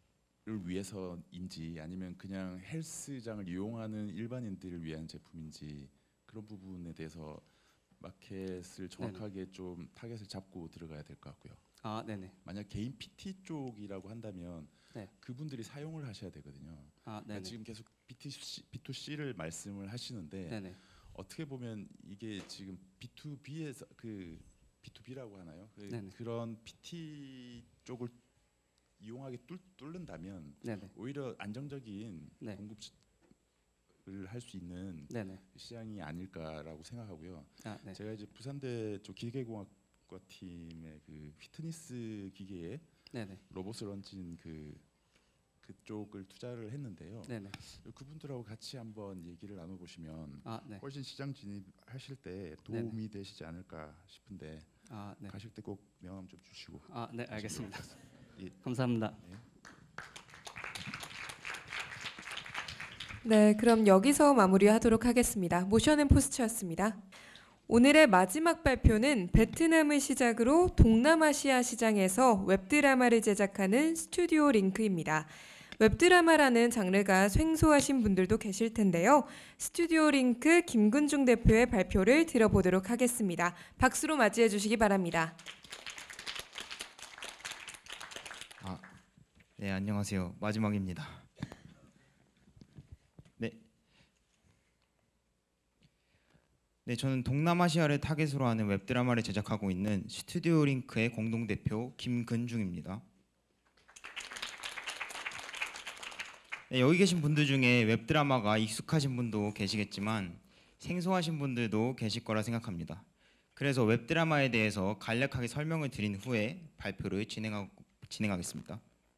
Speaker 5: 위해서인지 아니면 그냥 헬스장을 이용하는 일반인들을 위한 제품인지 그런 부분에 대해서 마켓을 정확하게 좀 타겟을 잡고 들어가야 될 것 같고요.
Speaker 6: 네네.
Speaker 5: 만약 개인 PT 쪽이라고 한다면
Speaker 6: 네.
Speaker 5: 그분들이 사용을 하셔야 되거든요.
Speaker 6: 네네.
Speaker 5: 지금 계속 B2C를 말씀을 하시는데
Speaker 6: 네네.
Speaker 5: 어떻게 보면 이게 지금 B2B에서 그 B2B라고 하나요?
Speaker 6: 네네.
Speaker 5: 그런 PT 쪽을 이용하게 뚫는다면
Speaker 6: 네네.
Speaker 5: 오히려 안정적인
Speaker 6: 네.
Speaker 5: 공급을 할 수 있는
Speaker 6: 네네.
Speaker 5: 시장이 아닐까라고 생각하고요.
Speaker 6: 네.
Speaker 5: 제가 이제 부산대 쪽 기계공학과 팀의 그 피트니스 기계에
Speaker 6: 네네.
Speaker 5: 로봇을 얹은 그쪽을 투자를 했는데요.
Speaker 6: 네네.
Speaker 5: 그분들하고 같이 한번 얘기를 나눠보시면
Speaker 6: 네.
Speaker 5: 훨씬 시장 진입하실 때 도움이 되시지 않을까 싶은데
Speaker 6: 네.
Speaker 5: 가실 때 꼭 명함 좀 주시고.
Speaker 6: 네, 알겠습니다.
Speaker 5: 예.
Speaker 6: 감사합니다.
Speaker 1: 네, 그럼 여기서 마무리하도록 하겠습니다. 모션 앤 포스처였습니다. 오늘의 마지막 발표는 베트남을 시작으로 동남아시아 시장에서 웹드라마를 제작하는 스튜디오 링크입니다. 웹드라마라는 장르가 생소하신 분들도 계실 텐데요. 스튜디오 링크 김근중 대표의 발표를 들어보도록 하겠습니다. 박수로 맞이해 주시기 바랍니다.
Speaker 9: 네, 안녕하세요. 마지막입니다. 네, 저는 동남아시아를 타겟으로 하는 웹드라마를 제작하고 있는 스튜디오 링크의 공동대표 김근중입니다. 네, 여기 계신 분들 중에 웹드라마가 익숙하신 분도 계시겠지만 생소하신 분들도 계실 거라 생각합니다. 그래서 웹드라마에 대해서 간략하게 설명을 드린 후에 발표를 진행하겠습니다.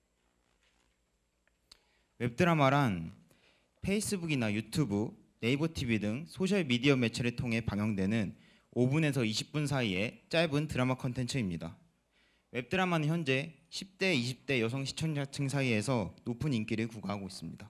Speaker 9: 웹드라마란 페이스북이나 유튜브, 네이버 TV 등 소셜 미디어 매체를 통해 방영되는 5분에서 20분 사이의 짧은 드라마 콘텐츠입니다. 웹드라마는 현재 10대, 20대 여성 시청자층 사이에서 높은 인기를 구가하고 있습니다.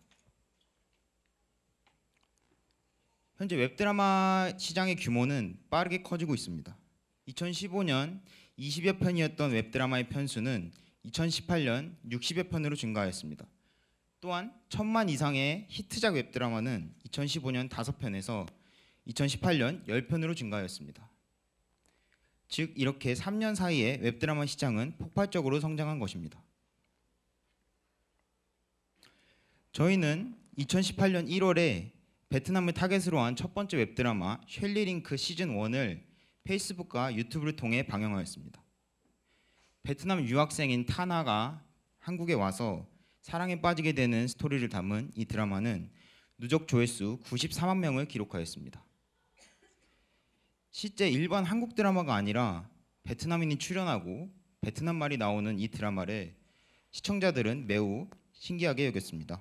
Speaker 9: 현재 웹드라마 시장의 규모는 빠르게 커지고 있습니다. 2015년 20여 편이었던 웹드라마의 편수는 2018년 60여 편으로 증가하였습니다. 또한 1000만 이상의 히트작 웹드라마는 2015년 5편에서 2018년 10편으로 증가하였습니다. 즉 이렇게 3년 사이에 웹드라마 시장은 폭발적으로 성장한 것입니다. 저희는 2018년 1월에 베트남을 타겟으로 한 첫 번째 웹드라마 쉘리링크 시즌 1을 페이스북과 유튜브를 통해 방영하였습니다. 베트남 유학생인 타나가 한국에 와서 사랑에 빠지게 되는 스토리를 담은 이 드라마는 누적 조회수 94만 명을 기록하였습니다. 실제 일반 한국 드라마가 아니라 베트남인이 출연하고 베트남 말이 나오는 이 드라마를 시청자들은 매우 신기하게 여겼습니다.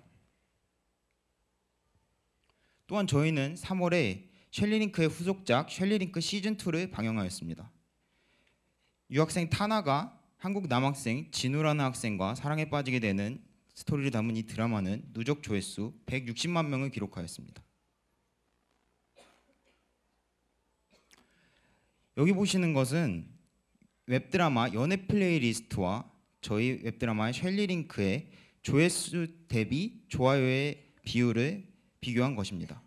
Speaker 9: 또한 저희는 3월에 쉘리링크의 후속작 쉘리링크 시즌2를 방영하였습니다. 유학생 타나가 한국 남학생 진우라는 학생과 사랑에 빠지게 되는 스토리를 담은 이 드라마는 누적 조회수 160만 명을 기록하였습니다. 여기 보시는 것은 웹드라마 연애 플레이리스트와 저희 웹드라마 쉘리링크의 조회수 대비 좋아요의 비율을 비교한 것입니다.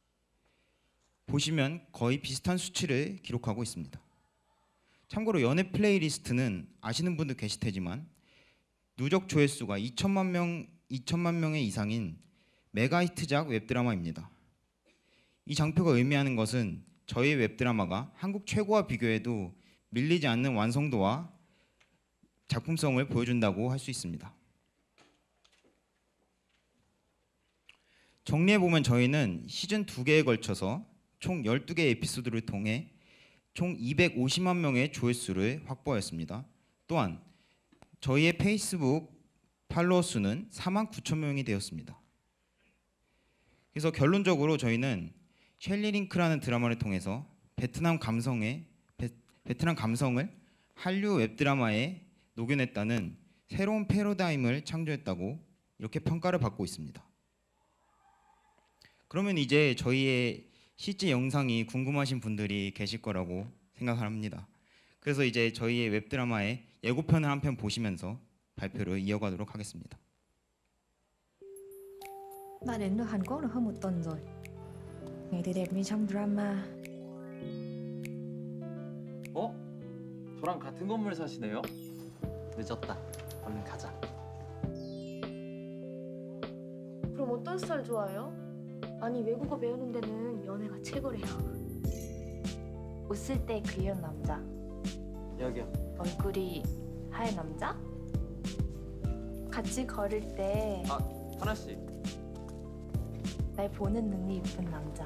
Speaker 9: 보시면 거의 비슷한 수치를 기록하고 있습니다. 참고로 연애 플레이리스트는 아시는 분도 계실 테지만 누적 조회수가 2천만 명의 이상인 메가 히트작 웹드라마입니다. 이 장표가 의미하는 것은 저희 웹드라마가 한국 최고와 비교해도 밀리지 않는 완성도와 작품성을 보여준다고 할 수 있습니다. 정리해보면 저희는 시즌 2개에 걸쳐서 총 12개의 에피소드를 통해 총 250만 명의 조회수를 확보하였습니다. 또한 저희의 페이스북 팔로워 수는 4만 9천 명이 되었습니다. 그래서 결론적으로 저희는 쉘리링크라는 드라마를 통해서 베트남 감성을 한류 웹드라마에 녹여냈다는 새로운 패러다임을 창조했다고 이렇게 평가를 받고 있습니다. 그러면 이제 저희의 실제 영상이 궁금하신 분들이 계실 거라고 생각합니다. 그래서 이제 저희의 웹드라마의 예고편을 한 편 보시면서 발표를 이어가도록 하겠습니다.
Speaker 10: Ba đến được Hàn Quốc được hơn 1 tuần rồi. Ngày thì đẹp như trong drama.
Speaker 11: 어? 저랑 같은 건물 사시네요? 늦었다. 얼른 가자.
Speaker 12: 그럼 어떤 스타일 좋아해요? 아니 외국어 배우는 데는 연애가 최고래요.
Speaker 10: 웃을 때 귀여운 남자.
Speaker 11: 여기요.
Speaker 10: 얼굴이 하얀 남자?
Speaker 12: 같이 걸을 때
Speaker 11: 하나씩.
Speaker 10: 날 보는 눈이 예쁜 남자.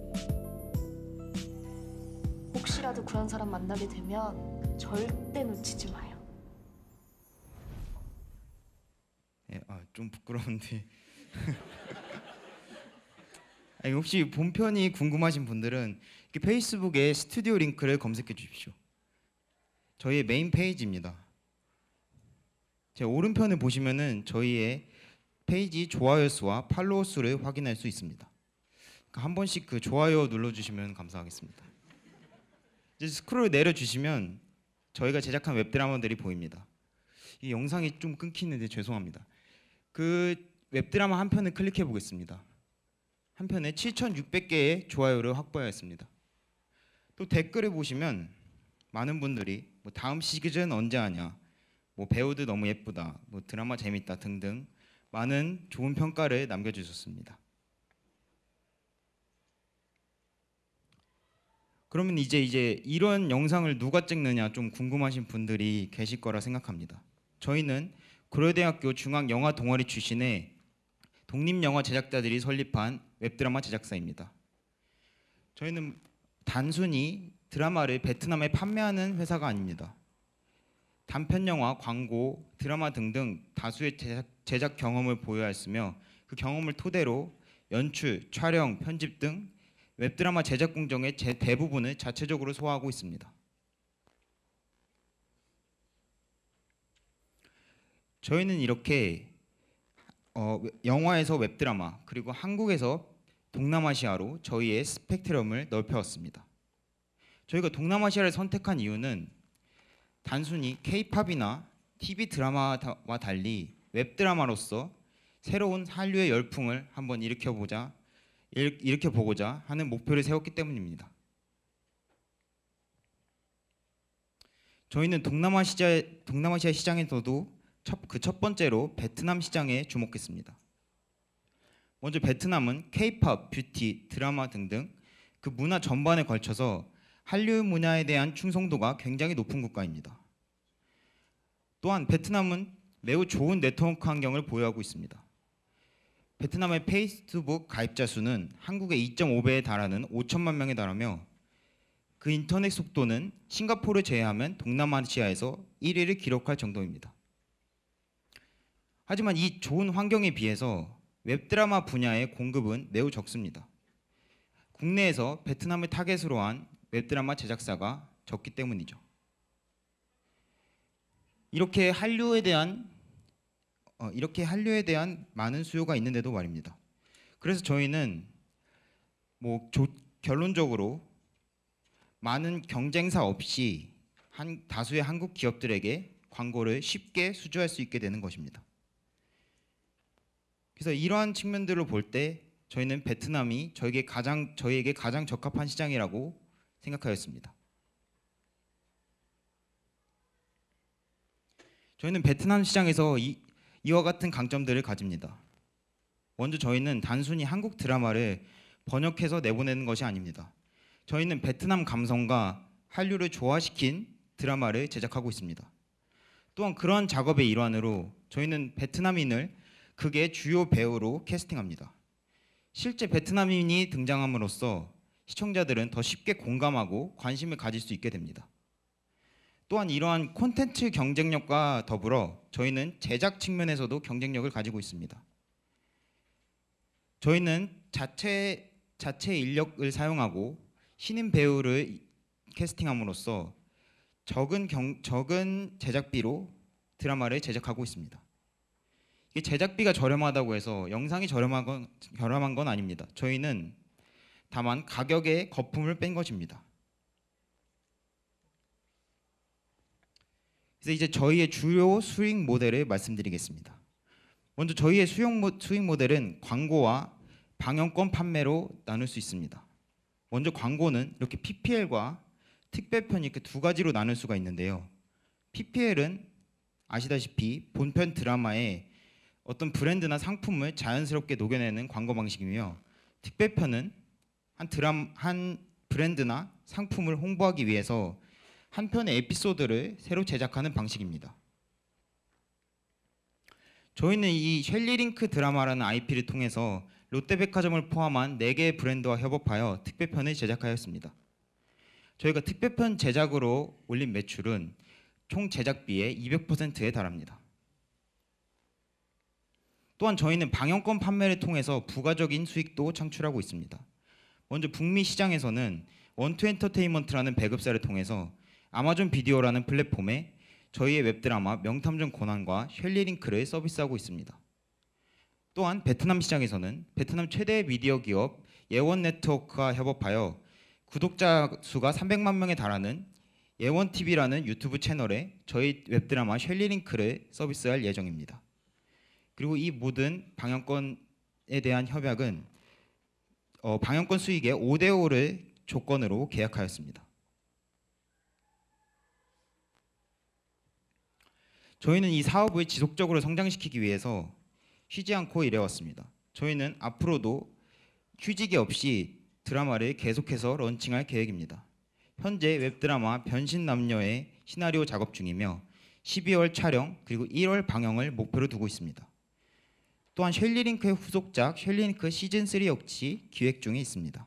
Speaker 12: 혹시라도 그런 사람 만나게 되면 절대 놓치지 마요.
Speaker 9: 네, 좀 부끄러운데 아니, 혹시 본편이 궁금하신 분들은 이렇게 페이스북에 스튜디오 링크를 검색해 주십시오. 저희의 메인 페이지입니다. 제 오른편을 보시면은 저희의 페이지 좋아요 수와 팔로워 수를 확인할 수 있습니다. 그러니까 한 번씩 그 좋아요 눌러주시면 감사하겠습니다. 이제 스크롤 내려주시면 저희가 제작한 웹드라마들이 보입니다. 이 영상이 좀 끊기는데 죄송합니다. 그 웹드라마 한 편을 클릭해 보겠습니다. 한 편에 7,600개의 좋아요를 확보하였습니다. 또 댓글을 보시면 많은 분들이 뭐 다음 시즌 언제 하냐, 뭐 배우들 너무 예쁘다, 뭐 드라마 재밌다 등등 많은 좋은 평가를 남겨주셨습니다. 그러면 이제 이런 영상을 누가 찍느냐 좀 궁금하신 분들이 계실 거라 생각합니다. 저희는 고려대학교 중앙영화 동아리 출신의 독립영화 제작자들이 설립한 웹드라마 제작사입니다. 저희는 단순히 드라마를 베트남에 판매하는 회사가 아닙니다. 단편영화, 광고, 드라마 등등 다수의 제작 경험을 보유하였으며 그 경험을 토대로 연출, 촬영, 편집 등 웹드라마 제작 공정의 대부분을 자체적으로 소화하고 있습니다. 저희는 이렇게 영화에서 웹드라마 그리고 한국에서 동남아시아로 저희의 스펙트럼을 넓혀왔습니다. 저희가 동남아시아를 선택한 이유는 단순히 K-팝이나 TV 드라마와 달리 웹드라마로서 새로운 한류의 열풍을 한번 일으켜보고자 하는 목표를 세웠기 때문입니다. 저희는 동남아시아 시장에서도 첫 번째로 베트남 시장에 주목했습니다. 먼저 베트남은 K-팝, 뷰티, 드라마 등등 그 문화 전반에 걸쳐서 한류 문화에 대한 충성도가 굉장히 높은 국가입니다. 또한 베트남은 매우 좋은 네트워크 환경을 보유하고 있습니다. 베트남의 페이스북 가입자 수는 한국의 2.5배에 달하는 5천만 명에 달하며 그 인터넷 속도는 싱가포르를 제외하면 동남아시아에서 1위를 기록할 정도입니다. 하지만 이 좋은 환경에 비해서 웹드라마 분야의 공급은 매우 적습니다. 국내에서 베트남을 타겟으로 한 웹드라마 제작사가 적기 때문이죠. 이렇게 한류에 대한 많은 수요가 있는데도 말입니다. 그래서 저희는 결론적으로 많은 경쟁사 없이 다수의 한국 기업들에게 광고를 쉽게 수주할 수 있게 되는 것입니다. 그래서 이러한 측면들을 볼 때 저희는 베트남이 저에게 가장 적합한 시장이라고 생각하였습니다. 저희는 베트남 시장에서 이와 같은 강점들을 가집니다. 먼저 저희는 단순히 한국 드라마를 번역해서 내보내는 것이 아닙니다. 저희는 베트남 감성과 한류를 조화시킨 드라마를 제작하고 있습니다. 또한 그런 작업의 일환으로 저희는 베트남인을 극의 주요 배우로 캐스팅합니다. 실제 베트남인이 등장함으로써 시청자들은 더 쉽게 공감하고 관심을 가질 수 있게 됩니다. 또한 이러한 콘텐츠 경쟁력과 더불어 저희는 제작 측면에서도 경쟁력을 가지고 있습니다. 저희는 자체 인력을 사용하고 신인 배우를 캐스팅함으로써 적은 제작비로 드라마를 제작하고 있습니다. 이게 제작비가 저렴하다고 해서 영상이 저렴한 건 아닙니다. 저희는 다만 가격에 거품을 뺀 것입니다. 그래서 이제 저희의 주요 수익 모델을 말씀드리겠습니다. 먼저 저희의 수익 모델은 광고와 방영권 판매로 나눌 수 있습니다. 먼저 광고는 이렇게 PPL과 특별편 이렇게 두 가지로 나눌 수가 있는데요. PPL은 아시다시피 본편 드라마에 어떤 브랜드나 상품을 자연스럽게 녹여내는 광고 방식이며, 특별편은 한 브랜드나 상품을 홍보하기 위해서 한 편의 에피소드를 새로 제작하는 방식입니다. 저희는 이 셸리링크 드라마라는 IP를 통해서 롯데백화점을 포함한 4개의 브랜드와 협업하여 특별편을 제작하였습니다. 저희가 특별편 제작으로 올린 매출은 총 제작비의 200%에 달합니다. 또한 저희는 방영권 판매를 통해서 부가적인 수익도 창출하고 있습니다. 먼저 북미 시장에서는 원투엔터테인먼트라는 배급사를 통해서 아마존 비디오라는 플랫폼에 저희의 웹드라마 명탐정 고난과 셸리링크를 서비스하고 있습니다. 또한 베트남 시장에서는 베트남 최대 미디어 기업 예원네트워크와 협업하여 구독자 수가 300만 명에 달하는 예원TV라는 유튜브 채널에 저희 웹드라마 셸리링크를 서비스할 예정입니다. 그리고 이 모든 방영권에 대한 협약은 방영권 수익의 5대5를 조건으로 계약하였습니다. 저희는 이 사업을 지속적으로 성장시키기 위해서 쉬지 않고 일해왔습니다. 저희는 앞으로도 휴직이 없이 드라마를 계속해서 런칭할 계획입니다. 현재 웹드라마 변신남녀의 시나리오 작업 중이며 12월 촬영 그리고 1월 방영을 목표로 두고 있습니다. 또한 셸리링크의 후속작 셸리링크 시즌3 역시 기획 중에 있습니다.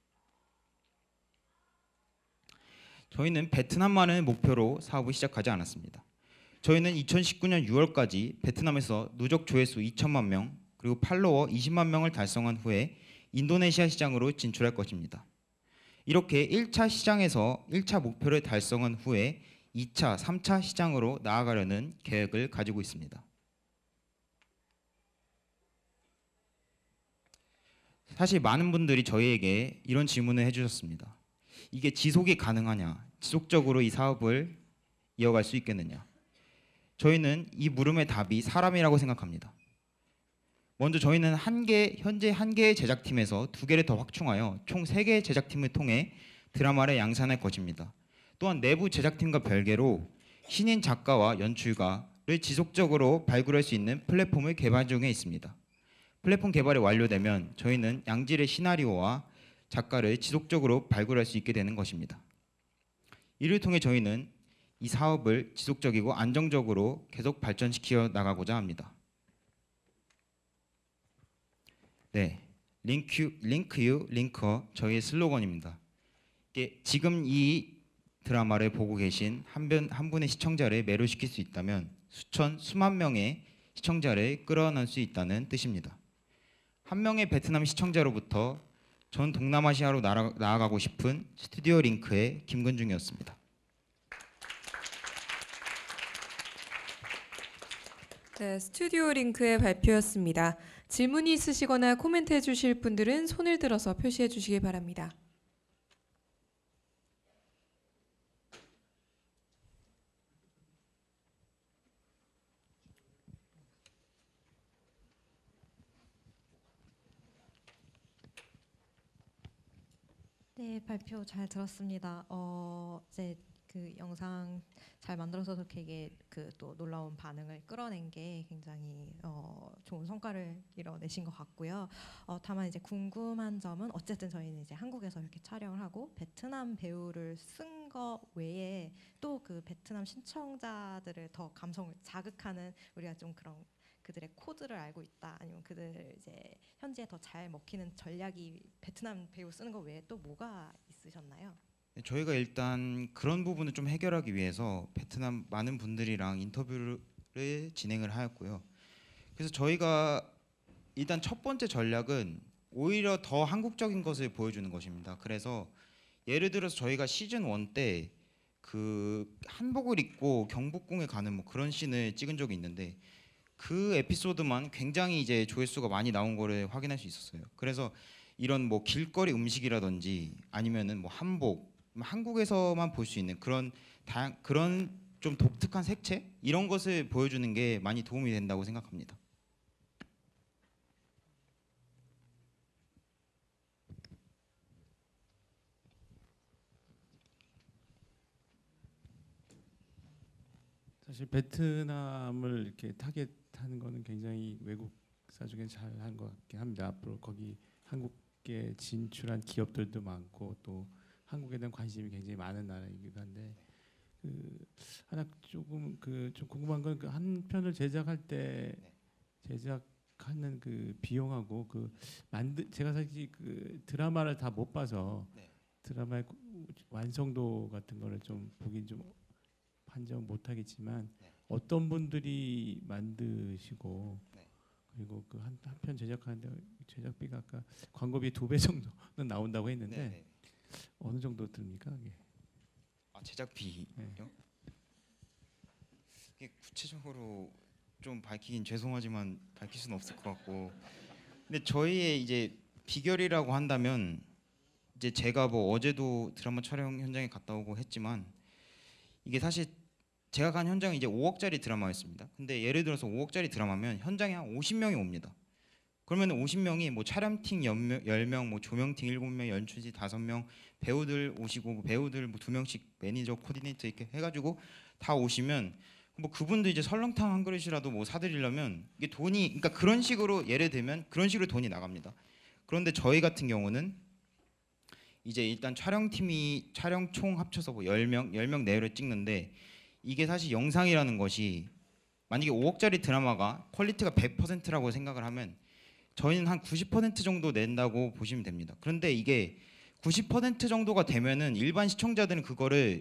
Speaker 9: 저희는 베트남만을 목표로 사업을 시작하지 않았습니다. 저희는 2019년 6월까지 베트남에서 누적 조회수 2천만 명 그리고 팔로워 20만 명을 달성한 후에 인도네시아 시장으로 진출할 것입니다. 이렇게 1차 시장에서 1차 목표를 달성한 후에 2차, 3차 시장으로 나아가려는 계획을 가지고 있습니다. 사실 많은 분들이 저희에게 이런 질문을 해주셨습니다. 이게 지속이 가능하냐? 지속적으로 이 사업을 이어갈 수 있겠느냐? 저희는 이 물음의 답이 사람이라고 생각합니다. 먼저 저희는 현재 한 개의 제작팀에서 2개를 더 확충하여 총 3개의 제작팀을 통해 드라마를 양산할 것입니다. 또한 내부 제작팀과 별개로 신인 작가와 연출가를 지속적으로 발굴할 수 있는 플랫폼을 개발 중에 있습니다. 플랫폼 개발이 완료되면 저희는 양질의 시나리오와 작가를 지속적으로 발굴할 수 있게 되는 것입니다. 이를 통해 저희는 이 사업을 지속적이고 안정적으로 계속 발전시켜 나가고자 합니다. 네, 링크 링커 저희의 슬로건입니다. 이게 지금 이 드라마를 보고 계신 한 분의 시청자를 매료시킬 수 있다면 수만 명의 시청자를 끌어낼 수 있다는 뜻입니다. 한 명의 베트남 시청자로부터 전 동남아시아로 나아가고 싶은 스튜디오 링크의 김근중이었습니다.
Speaker 1: 네, 스튜디오 링크의 발표였습니다. 질문이 있으시거나 코멘트 해주실 분들은 손을 들어서 표시해 주시기 바랍니다.
Speaker 10: 네, 발표 잘 들었습니다. 이제 그 영상 잘 만들어서 되게 그 또 놀라운 반응을 끌어낸 게 굉장히 좋은 성과를 이뤄내신 것 같고요. 다만 이제 궁금한 점은 어쨌든 저희는 이제 한국에서 이렇게 촬영을 하고 베트남 배우를 쓴 거 외에 또 그 베트남 시청자들을 더 감성을 자극하는 우리가 좀 그런 그들의 코드를 알고 있다 아니면 그들 이제 현지에 더 잘 먹히는 전략이 베트남 배우 쓰는 거 외에 또 뭐가 있으셨나요?
Speaker 9: 저희가 일단 그런 부분을 좀 해결하기 위해서 베트남 많은 분들이랑 인터뷰를 진행을 하였고요. 그래서 저희가 일단 첫 번째 전략은 오히려 더 한국적인 것을 보여주는 것입니다. 그래서 예를 들어서 저희가 시즌 1 때 그 한복을 입고 경복궁에 가는 뭐 그런 씬을 찍은 적이 있는데 그 에피소드만 굉장히 이제 조회수가 많이 나온 거를 확인할 수 있었어요. 그래서 이런 뭐 길거리 음식이라든지 아니면은 뭐 한복 한국에서만 볼 수 있는 그런 좀 독특한 색채 이런 것을 보여주는 게 많이 도움이 된다고 생각합니다.
Speaker 13: 사실 베트남을 이렇게 타겟하는 거는 굉장히 외국사 중에 잘한 것 같긴 합니다. 앞으로 거기 한국에 진출한 기업들도 많고 또 한국에 대한 관심이 굉장히 많은 나라이기도 한데 하나 조금 좀 궁금한 건 그 한 편을 제작할 때 제작하는 그 비용하고 제가 사실 그 드라마를 다 못 봐서 드라마의 완성도 같은 거를 좀 보긴 좀 판정 못 하겠지만 어떤 분들이 만드시고 그리고 그 한 편 제작하는데 제작비가 아까 광고비 2배 정도는 나온다고 했는데 어느 정도 듭니까? 그게?
Speaker 9: 제작비요? 이게 구체적으로 좀 밝히긴 죄송하지만 밝힐 수는 없을 것 같고, 근데 저희의 이제 비결이라고 한다면 이제 제가 뭐 어제도 드라마 촬영 현장에 갔다 오고 했지만 이게 사실 제가 간 현장은 이제 5억짜리 드라마였습니다. 근데 예를 들어서 5억짜리 드라마면 현장에 한 50명이 옵니다. 그러면 50명이 뭐 촬영팀 10명, 뭐 조명팀 7명, 연출팀 5명, 배우들 오시고 배우들 뭐 2명씩 매니저, 코디네이터 이렇게 해가지고 다 오시면 뭐 그분도 이제 설렁탕 한 그릇이라도 뭐 사드리려면 이게 돈이, 그러니까 그런 식으로 예를 들면 그런 식으로 돈이 나갑니다. 그런데 저희 같은 경우는 이제 일단 촬영팀이 촬영 총 합쳐서 뭐 10명 내외를 찍는데 이게 사실 영상이라는 것이 만약에 5억짜리 드라마가 퀄리티가 100%라고 생각을 하면 저희는 한 90% 정도 낸다고 보시면 됩니다. 그런데 이게 90% 정도가 되면은 일반 시청자들은 그거를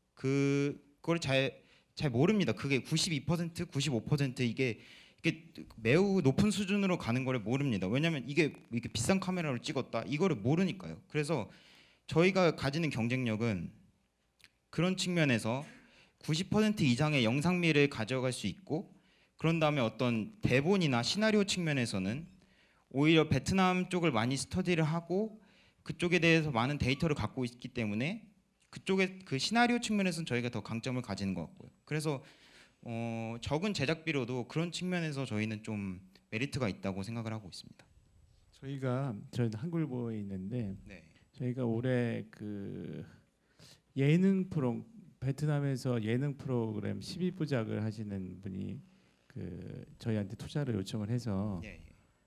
Speaker 9: 잘 모릅니다. 그게 92%, 95% 이게 매우 높은 수준으로 가는 거를 모릅니다. 왜냐하면 이게 비싼 카메라로 찍었다 이거를 모르니까요. 그래서 저희가 가지는 경쟁력은 그런 측면에서 90% 이상의 영상미를 가져갈 수 있고, 그런 다음에 어떤 대본이나 시나리오 측면에서는 오히려 베트남 쪽을 많이 스터디를 하고 그쪽에 대해서 많은 데이터를 갖고 있기 때문에 그쪽의 그 시나리오 측면에서는 저희가 더 강점을 가지는 것 같고요. 그래서 적은 제작비로도 그런 측면에서 저희는 좀 메리트가 있다고 생각을 하고 있습니다.
Speaker 13: 저희는 한글보에 있는데
Speaker 9: 네.
Speaker 13: 저희가 올해 그 예능 베트남에서 예능 프로그램 12부작을 하시는 분이 그 저희한테 투자를 요청을 해서
Speaker 9: 예.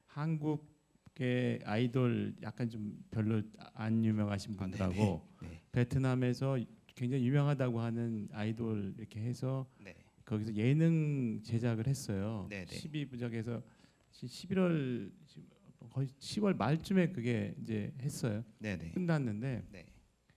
Speaker 13: 한국의 아이돌 약간 좀 별로 안 유명하신 분들하고
Speaker 9: 네.
Speaker 13: 베트남에서 굉장히 유명하다고 하는 아이돌 이렇게 해서
Speaker 9: 네.
Speaker 13: 거기서 예능 제작을 했어요.
Speaker 9: 네.
Speaker 13: 12부작에서 11월 거의 10월 말쯤에 그게 이제 했어요.
Speaker 9: 네.
Speaker 13: 끝났는데
Speaker 9: 네.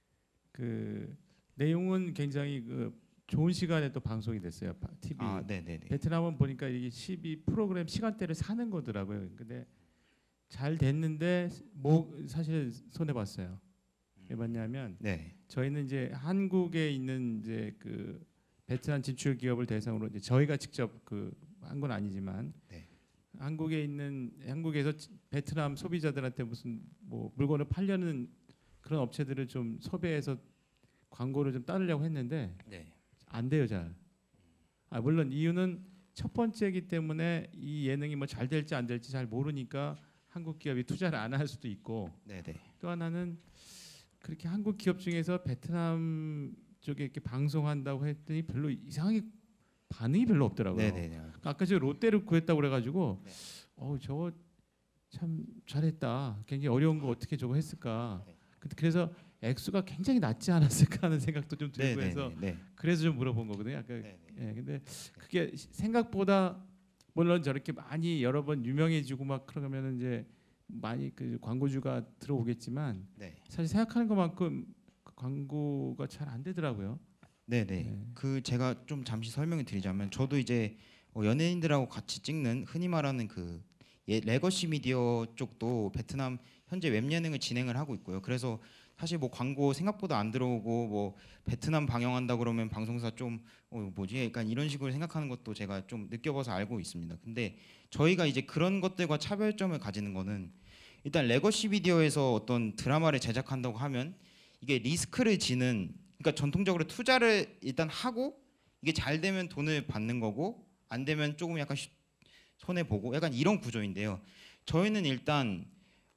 Speaker 13: 그 내용은 굉장히 그 좋은 시간에 또 방송이 됐어요. TV.
Speaker 9: 네네네.
Speaker 13: 베트남은 보니까 이게 12 프로그램 시간대를 사는 거더라고요. 근데 잘 됐는데 사실 손해 봤어요. 왜 봤냐면
Speaker 9: 네.
Speaker 13: 저희는 이제 한국에 있는 이제 그 베트남 진출 기업을 대상으로 이제 저희가 직접 그 한 건 아니지만
Speaker 9: 네.
Speaker 13: 한국에서 베트남 소비자들한테 무슨 뭐 물건을 팔려는 그런 업체들을 좀 섭외해서 광고를 좀 따르려고 했는데
Speaker 9: 네.
Speaker 13: 안 돼요, 잘. 물론 이유는 첫 번째이기 때문에 이 예능이 뭐 잘 될지 안 될지 잘 모르니까 한국 기업이 투자를 안 할 수도 있고
Speaker 9: 네네.
Speaker 13: 또 하나는 그렇게 한국 기업 중에서 베트남 쪽에 이렇게 방송한다고 했더니 별로 이상하게 반응이 별로 없더라고요.
Speaker 9: 네네.
Speaker 13: 아까 저 롯데를 구했다고 그래가지고
Speaker 9: 네.
Speaker 13: 저거 참 잘했다. 굉장히 어려운 거 어떻게 저거 했을까. 그래서 액수가 굉장히 낮지 않았을까 하는 생각도 좀 들고 해서 그래서 좀 물어본 거거든요. 아까 근데 그게 생각보다 물론 저렇게 많이 여러 번 유명해지고 막 그러면은 이제 많이 그 광고주가 들어오겠지만 사실 생각하는 것만큼 그 광고가 잘 안 되더라고요.
Speaker 9: 네네. 그 제가 좀 잠시 설명을 드리자면 저도 이제 연예인들하고 같이 찍는 흔히 말하는 그 레거시 미디어 쪽도 베트남 현재 웹 예능을 진행을 하고 있고요. 그래서 사실 뭐 광고 생각보다 안 들어오고 뭐 베트남 방영한다 그러면 방송사 좀 뭐지? 약간 이런 식으로 생각하는 것도 제가 좀 느껴봐서 알고 있습니다. 근데 저희가 이제 그런 것들과 차별점을 가지는 거는 일단 레거시 미디어에서 어떤 드라마를 제작한다고 하면 이게 리스크를 지는 그러니까 전통적으로 투자를 일단 하고 이게 잘 되면 돈을 받는 거고 안 되면 조금 약간 손해 보고 약간 이런 구조인데요. 저희는 일단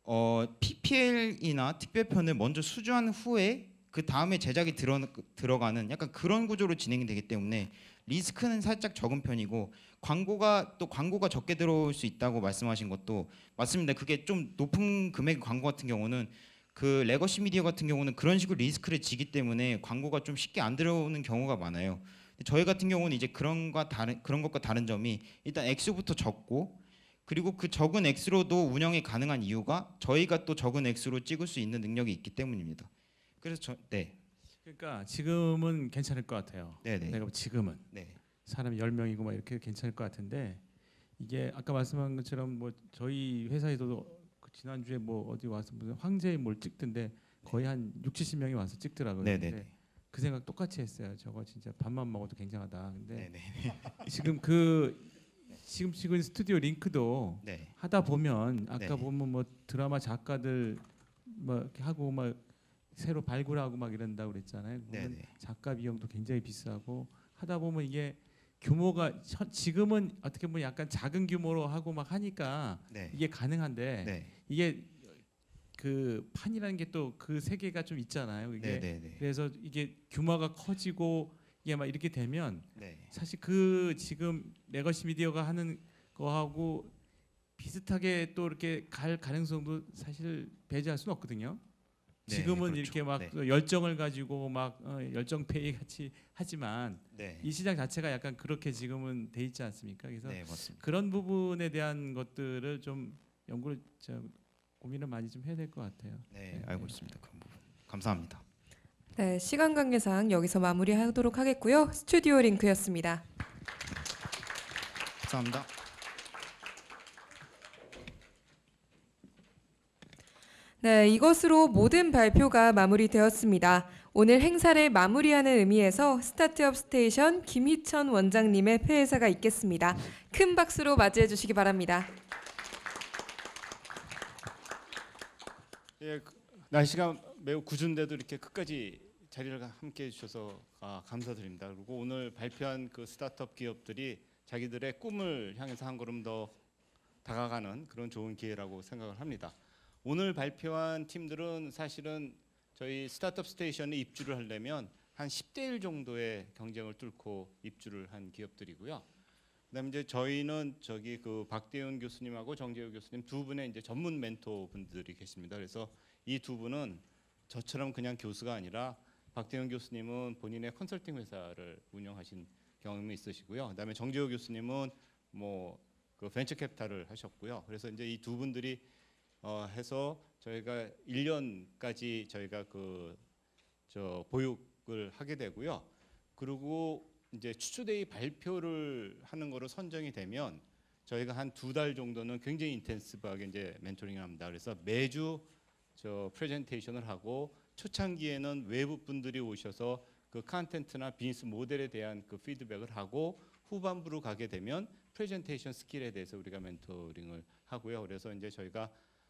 Speaker 9: PPL이나 특별편을 먼저 수주한 후에 그 다음에 제작이 들어가는 약간 그런 구조로 진행이 되기 때문에 리스크는 살짝 적은 편이고 광고가 적게 들어올 수 있다고 말씀하신 것도 맞습니다. 그게 좀 높은 금액의 광고 같은 경우는 그 레거시 미디어 같은 경우는 그런 식으로 리스크를 지기 때문에 광고가 좀 쉽게 안 들어오는 경우가 많아요. 저희 같은 경우는 이제 그런 것과 다른 점이 일단 액수부터 적고 그리고 그 적은 액수로도 운영이 가능한 이유가 저희가 또 적은 액수로 찍을 수 있는 능력이 있기 때문입니다. 그래서
Speaker 13: 그러니까 지금은 괜찮을 것 같아요.
Speaker 9: 네네.
Speaker 13: 내가 지금은 사람이 10명이고 막 이렇게 괜찮을 것 같은데 이게 아까 말씀한 것처럼 뭐 저희 회사에서도 지난주에 뭐 어디 와서 무슨 황제의 뭘 찍던데 거의 한 60~70명이 와서 찍더라고요.
Speaker 9: 네네.
Speaker 13: 그 생각 똑같이 했어요. 저거 진짜 밥만 먹어도 굉장하다. 근데 지금 지금 스튜디오 링크도 하다 보면 아까 보면 뭐 드라마 작가들 뭐 이렇게 하고 막 새로 발굴하고 막 이런다고 그랬잖아요. 보면 작가 비용도 굉장히 비싸고 하다 보면 이게 규모가 지금은 어떻게 보면 약간 작은 규모로 하고 막 하니까 이게 가능한데 이게 그 판이라는 게 또 그 세계가 좀 있잖아요. 이게 그래서 이게 규모가 커지고 이게 막 이렇게 되면 사실 그 지금 레거시 미디어가 하는 거하고 비슷하게 또 이렇게 갈 가능성도 사실 배제할 수는 없거든요. 지금은 이렇게 막 열정을 가지고 막 열정페이 같이 하지만 이 시장 자체가 약간 그렇게 지금은 돼 있지 않습니까? 그래서 그런 부분에 대한 것들을 좀 연구를 고민을 많이 좀 해야 될 것 같아요.
Speaker 9: 알고 있습니다. 그런 부분. 감사합니다.
Speaker 1: 네, 시간 관계상 여기서 마무리하도록 하겠고요. 스튜디오 링크였습니다.
Speaker 9: 감사합니다.
Speaker 1: 네, 이것으로 모든 발표가 마무리되었습니다. 오늘 행사를 마무리하는 의미에서 스타트업 스테이션 김희천 원장님의 폐회사가 있겠습니다. 큰 박수로 맞이해 주시기 바랍니다.
Speaker 14: 날씨가 매우 궂은데도 이렇게 끝까지 자리를 함께 해주셔서 감사드립니다. 그리고 오늘 발표한 그 스타트업 기업들이 자기들의 꿈을 향해서 한 걸음 더 다가가는 그런 좋은 기회라고 생각을 합니다. 오늘 발표한 팀들은 사실은 저희 스타트업 스테이션에 입주를 하려면 한 10대 1 정도의 경쟁을 뚫고 입주를 한 기업들이고요. 그다음에 이제 저희는 저기 그 박대훈 교수님하고 정재우 교수님 두 분의 이제 전문 멘토 분들이 계십니다. 그래서 이 두 분은 저처럼 그냥 교수가 아니라 박대훈 교수님은 본인의 컨설팅 회사를 운영하신 경험이 있으시고요. 그다음에 정재우 교수님은 뭐 그 벤처 캐피탈을 하셨고요. 그래서 이제 이 두 분들이 해서 저희가 1년까지 저희가 그 저 보육을 하게 되고요. 그리고 이제 추추데이 발표를 하는 거로 선정이 되면 저희가 한 2달 정도는 굉장히 인텐시브하게 이제 멘토링을 합니다. 그래서 매주 저 프레젠테이션을 하고 초창기에는 외부 분들이 오셔서 그 컨텐츠나 비즈니스 모델에 대한 그 피드백을 하고 후반부로 가게 되면 프레젠테이션 스킬에 대해서 우리가 멘토링을 하고요. 그래서 이제 저희가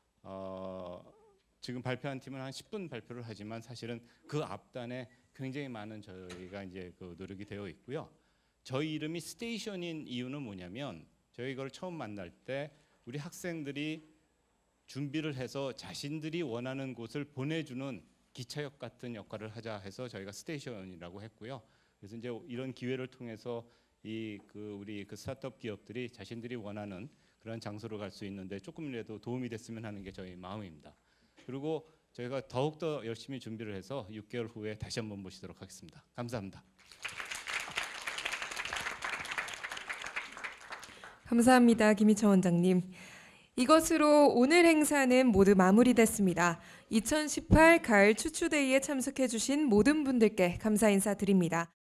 Speaker 14: 지금 발표한 팀은 한 10분 발표를 하지만 사실은 그 앞단에 굉장히 많은 저희가 이제 그 노력이 되어 있고요. 저희 이름이 스테이션인 이유는 뭐냐면 저희 이걸 처음 만날 때 우리 학생들이 준비를 해서 자신들이 원하는 곳을 보내주는 기차역 같은 역할을 하자 해서 저희가 스테이션이라고 했고요. 그래서 이제 이런 기회를 통해서 우리 그 스타트업 기업들이 자신들이 원하는 그런 장소로 갈 수 있는데 조금이라도 도움이 됐으면 하는 게 저희 마음입니다. 그리고 저희가 더욱더 열심히 준비를 해서 6개월 후에 다시 한번 모시도록 하겠습니다. 감사합니다.
Speaker 1: 감사합니다. 김희철 원장님. 이것으로 오늘 행사는 모두 마무리됐습니다. 2018 가을 추추데이에 참석해 주신 모든 분들께 감사 인사드립니다.